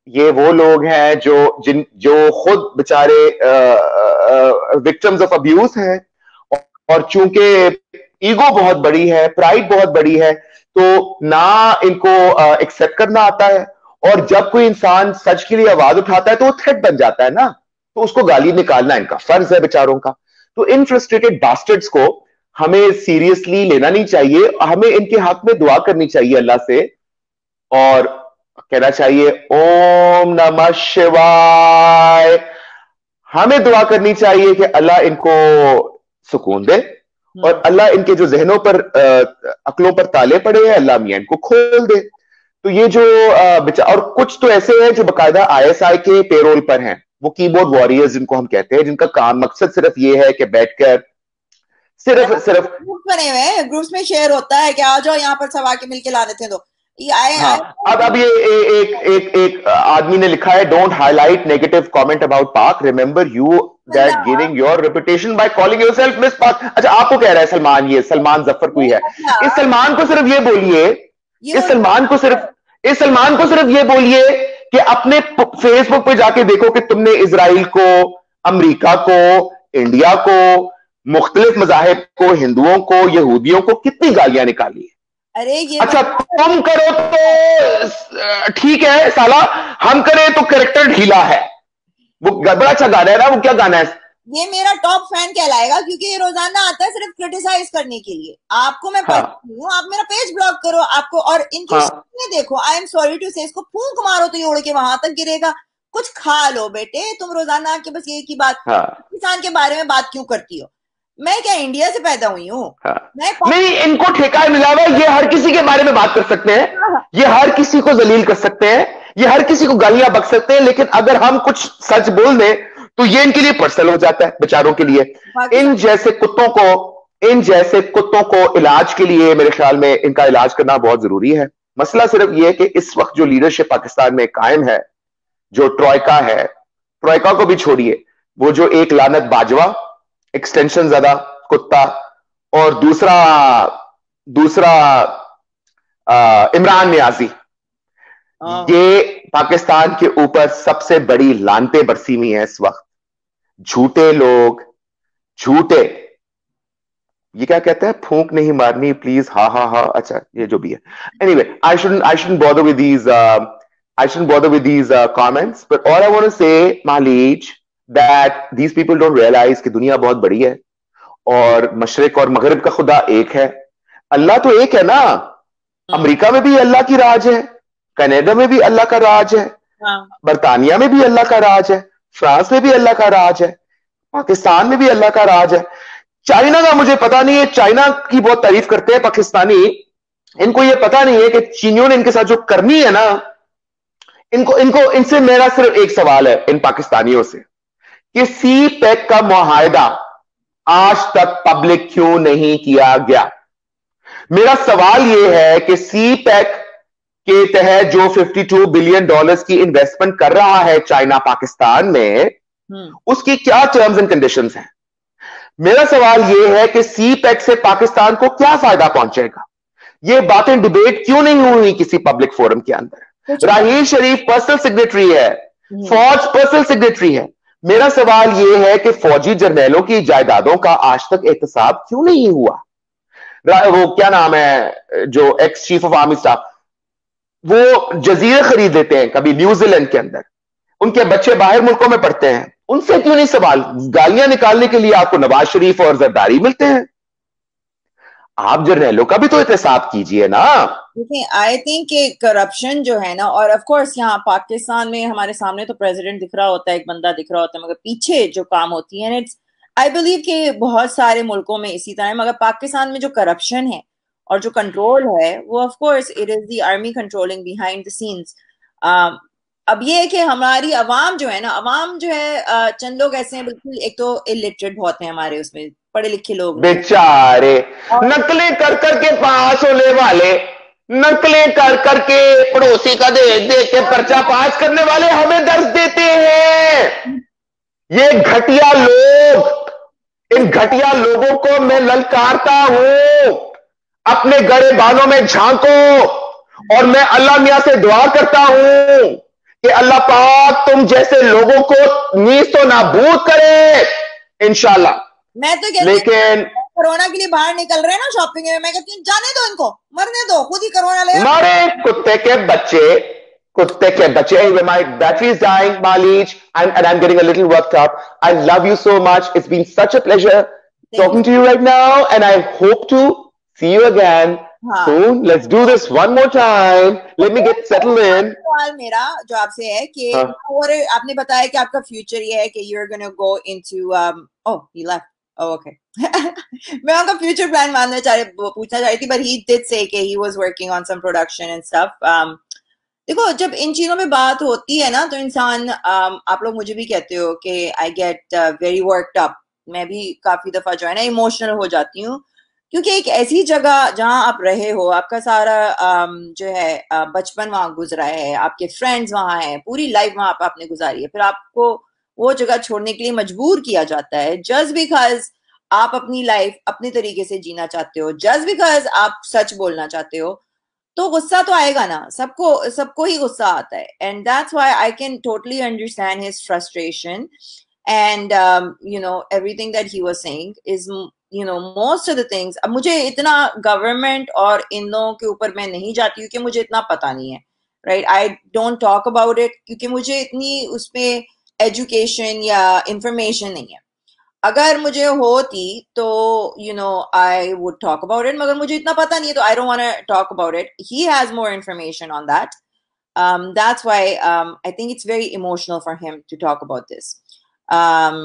ये वो लोग हैं जो जिन जो खुद बेचारे विक्टिम्स ऑफ अब्यूज हैं, और चूंकि ईगो बहुत बड़ी है, प्राइड बहुत बड़ी है, तो ना इनको एक्सेप्ट करना आता है, और जब कोई इंसान सच के लिए आवाज उठाता है तो वो थ्रेट बन जाता है ना, तो उसको गाली निकालना इनका फर्ज है बेचारों का। तो इन फ्रस्ट्रेटेड बास्टर्ड्स को हमें सीरियसली लेना नहीं चाहिए, हमें इनके हक में दुआ करनी चाहिए अल्लाह से, और कहना चाहिए ओम नमः शिवाय। हमें दुआ करनी चाहिए कि अल्लाह इनको सुकून दे, और अल्लाह इनके जो जहनों पर अकलों पर ताले पड़े हैं, अल्लाह मियां इनको खोल दे। तो ये जो बचा, और कुछ तो ऐसे हैं जो बाकायदा आईएसआई के पेरोल पर हैं, वो कीबोर्ड वॉरियर्स जिनको हम कहते हैं, जिनका काम मकसद सिर्फ ये है कि बैठकर सिर्फ सिर्फ ग्रुप्स बने हुए हैं, ग्रुप्स में शेयर होता है कि आ जाओ यहाँ पर सब आके मिलके ला देते हैं। तो ये आए, हाँ, आए अब अब ये एक एक एक आदमी ने लिखा है, don't highlight negative comment about Pak, remember you that giving your reputation by calling yourself miss Pak. अच्छा, आपको कह रहा है सलमान, ये सलमान जफर कोई है, इस सलमान को सिर्फ ये बोलिए, इस सलमान को सिर्फ इस सलमान को सिर्फ ये बोलिए कि अपने फेसबुक पे जाके देखो कि तुमने इजराइल को, अमेरिका को, इंडिया को, मुख्तलिफ मजाहिब को, हिंदुओं को, यहूदियों को कितनी गालियां निकाली है। अरे ये अच्छा, तुम करो तो ठीक है साला, हम करें तो कैरेक्टर ढीला है। वो बड़ा अच्छा गाना है ना, वो क्या गाना है? ये मेरा टॉप फैन कहलाएगा, क्योंकि ये रोजाना आता है सिर्फ क्रिटिसाइज करने के लिए। आपको मैं हाँ, पढ़ती हूँ, आप मेरा पेज ब्लॉक करो आपको, और इनकी हाँ, देखो, आई एम सॉरी टू से, इसको फूंक मारो तो ये उड़ के वहां तक गिरेगा। कुछ खा लो बेटे, तुम रोजाना के बस एक ही बात, हाँ, किसान के बारे में बात क्यों करती हो? मैं क्या इंडिया से पैदा हुई हूँ? हाँ। मैं नहीं, इनको ठेका मिला हुआ, ये हर किसी के बारे में बात कर सकते हैं, ये हर किसी को जलील कर सकते हैं, ये हर किसी को गालियां बक सकते हैं, लेकिन अगर हम कुछ सच बोल दें तो ये इनके लिए पर्सनल हो जाता है बेचारों के लिए। इन जैसे कुत्तों को इन जैसे कुत्तों को इलाज के लिए मेरे ख्याल में इनका इलाज करना बहुत जरूरी है। मसला सिर्फ ये है कि इस वक्त जो लीडरशिप पाकिस्तान में कायम है, जो ट्रॉयका है, ट्रॉयका को भी छोड़िए, वो जो एक लानत बाजवा, एक्सटेंशन ज्यादा कुत्ता, और दूसरा दूसरा आ, इमरान नियाजी, ये पाकिस्तान के ऊपर सबसे बड़ी लानतें बरसी हुई हैं इस वक्त। झूठे लोग, झूठे, ये क्या कहते हैं, फूंक नहीं मारनी प्लीज, हा हा हा, अच्छा ये जो भी है। Anyway, I shouldn't I shouldn't bother with these I shouldn't bother with these comments, but all I want to say मालीज that these people don't realise कि दुनिया बहुत बड़ी है, और मशरिक और मगरिब का खुदा एक है। अल्लाह तो एक है ना, अमेरिका में भी अल्लाह की राज है, कनाडा में भी अल्लाह का राज है, बरतानिया में भी अल्लाह का राज है, फ्रांस में भी अल्लाह का राज है, पाकिस्तान में भी अल्लाह का राज है। चाइना का मुझे पता नहीं है, चाइना की बहुत तारीफ करते हैं पाकिस्तानी, इनको ये पता नहीं है कि चीनियों ने इनके साथ जो करनी है ना, इनको इनको इनसे मेरा सिर्फ एक सवाल है इन पाकिस्तानियों से, कि सी पैक का मुआहदा आज तक पब्लिक क्यों नहीं किया गया? मेरा सवाल यह है कि सी पैक के तहत जो बावन बिलियन डॉलर्स की इन्वेस्टमेंट कर रहा है चाइना पाकिस्तान में, उसकी क्या टर्म्स एंड कंडीशंस हैं? मेरा सवाल यह है कि सी पैक से पाकिस्तान को क्या फायदा पहुंचेगा? ये बातें डिबेट क्यों नहीं हुई किसी पब्लिक फोरम के अंदर? राहील शरीफ पर्सनल सेक्रेटरी है, फौज पर्सनल सेक्रेटरी है। मेरा सवाल यह है कि फौजी जर्नैलों की जायदादों का आज तक एहतसाब क्यों नहीं हुआ? वो क्या नाम है जो ex chief of army staff, वो जजीरे खरीद लेते हैं कभी न्यूजीलैंड के अंदर, उनके बच्चे बाहर मुल्कों में पढ़ते हैं, उनसे क्यों नहीं सवाल? गालियां निकालने के लिए आपको नवाज शरीफ और जरदारी मिलते हैं, आप जर्नैलों का भी तो एहतसाब कीजिए ना। देखिए, आई थिंक कि करप्शन जो है ना, और ऑफ कोर्स यहाँ पाकिस्तान में हमारे सामने तो प्रेसिडेंट दिख रहा होता है, एक बंदा दिख रहा होता है, मगर पीछे जो काम होती है, इट्स आई बिलीव कि बहुत सारे मुल्कों में इसी तरह है, मगर पाकिस्तान में जो करप्शन है और जो कंट्रोल है, वो of course it is the army controlling behind the scenes. अब ये है कि हमारी अवाम जो है ना, अवाम जो है, चंद लोग ऐसे हैं बिल्कुल, एक तो इलिटरेट बहुत है हमारे, उसमें पढ़े लिखे लोग बेचारे, नकलें कर करके पास होने वाले, नकलें कर करके पड़ोसी का दे दे के पर्चा पास करने वाले हमें दर्ज देते हैं। ये घटिया लोग, इन घटिया लोगों को मैं ललकारता हूं, अपने गड़े बालों में झांको, और मैं अल्लाह मियां से दुआ करता हूं कि अल्लाह पाक तुम जैसे लोगों को नीस तो नाबूद करे इंशाल्लाह। मैं तो कहती लेकिन कोरोना के लिए बाहर निकल रहे हैं ना शॉपिंग में, मैं कहती हूँ जाने दो इनको, मरने दो, खुद ही कोरोना ले। मारे कुत्ते के बच्चे, कुत्ते के बच्चे। Anyway, my battery is dying, Maleej, and, and I'm getting a little worked up. I love you so much. It's been such a pleasure Thank talking you. to you right now, and I hope to see you again हाँ. soon. Let's do this one more time. Let me get settled in. सवाल मेरा जो आपसे है कि हाँ. और आपने बताया कि आपका फ्यूचर ये है कि you're gonna go into um oh he left oh okay मैं उनका फ्यूचर प्लान मानना चाह रही पूछना चाह रही थी, but he did say कि he was working on some production and stuff. um, देखो जब इन चीजों में बात होती है ना तो इंसान um, आप लोग मुझे भी कहते हो कि I get very worked up, मैं भी काफी दफा जो है ना इमोशनल हो जाती हूँ, क्योंकि एक ऐसी जगह जहां आप रहे हो, आपका सारा um, जो है uh, बचपन वहां गुजरा है, आपके फ्रेंड्स वहां हैं, पूरी लाइफ वहां आप, आपने गुजारी है, फिर आपको वो जगह छोड़ने के लिए मजबूर किया जाता है जस्ट बिकॉज आप अपनी लाइफ अपने तरीके से जीना चाहते हो, जस्ट बिकॉज आप सच बोलना चाहते हो, तो गुस्सा तो आएगा ना, सबको सबको ही गुस्सा आता है. And that's why I can totally understand his frustration and you know everything that he was saying is you know most of the things. अब मुझे इतना गवर्नमेंट और इन लोगों के ऊपर मैं नहीं जाती हूँ कि मुझे इतना पता नहीं है, right. I don't talk about it क्योंकि मुझे इतनी उसमें एजुकेशन या इंफॉर्मेशन नहीं है. अगर मुझे होती तो you know I would talk about it, मगर मुझे इतना पता नहीं है तो I don't want to talk about it. He has more information on that. um that's why um I think it's very emotional for him to talk about this. um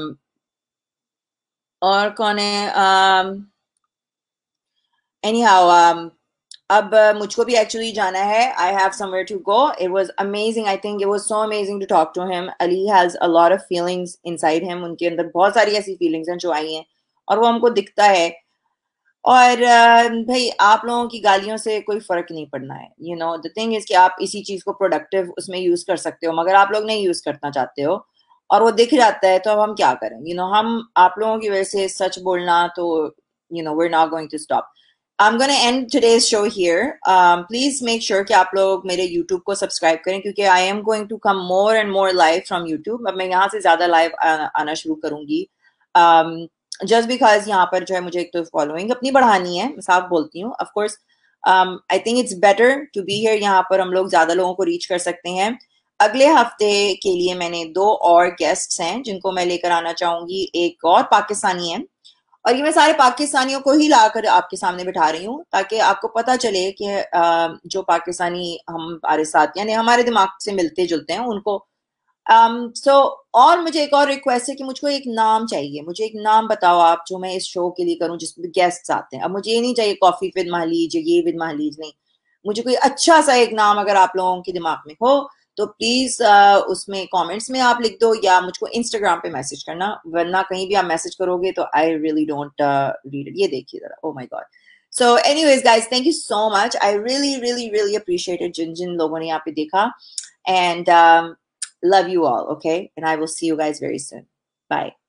और कौन है um anyhow um अब मुझको भी actually जाना है. I have somewhere to go. It was amazing. I think it was so amazing to talk to him. Ali has a lot of feelings inside him. उनके अंदर बहुत सारी ऐसी फीलिंग्स हैं जो आई हैं और वो हमको दिखता है. और भाई आप लोगों की गालियों से कोई फर्क नहीं पड़ना है. You know the thing is कि आप इसी चीज को प्रोडक्टिव उसमें यूज कर सकते हो, मगर आप लोग नहीं यूज करना चाहते हो और वो दिख जाता है, तो अब हम क्या करें. यू नो हम आप लोगों की वजह से सच बोलना, तो you know we are not going to stop. I'm going to end today's show here. Um, please make sure कि आप लोग मेरे YouTube को सब्सक्राइब करें क्योंकि I am going to come more and more live from YouTube. अब मैं यहाँ से ज़्यादा लाइव आना शुरू करूँगी um, just because यहाँ पर जो है मुझे एक तो फॉलोइंग अपनी बढ़ानी है, मैं साफ बोलती हूँ. Of course, um, I think it's better to be here. यहाँ पर हम लोग ज़्यादा लोगों को रीच कर सकते हैं. अगले हफ्ते के लिए मैंने दो और गेस्ट्स हैं जिनको मैं लेकर आना चाहूँगी. एक और पाकिस्तानी है और ये मैं सारे पाकिस्तानियों को ही लाकर आपके सामने बिठा रही हूँ ताकि आपको पता चले कि जो पाकिस्तानी हमारे साथ यानी हमारे दिमाग से मिलते जुलते हैं उनको. सो um, so, और मुझे एक और रिक्वेस्ट है कि मुझको एक नाम चाहिए. मुझे एक नाम बताओ आप जो मैं इस शो के लिए करूँ जिसमें गेस्ट्स आते हैं. अब मुझे ये नहीं चाहिए कॉफी विद महलीज, ये विद महलीज नहीं. मुझे कोई अच्छा सा एक नाम अगर आप लोगों के दिमाग में हो तो प्लीज uh, उसमें कमेंट्स में आप लिख दो या मुझको इंस्टाग्राम पे मैसेज करना, वरना कहीं भी आप मैसेज करोगे तो I really don't read it. ये देखिए जरा. Oh my God. So anyways guys, thank you so much. I really really really appreciated जिन जिन लोगों ने यहाँ पे देखा. And love you all. Okay, and I will see you guys very soon. Bye.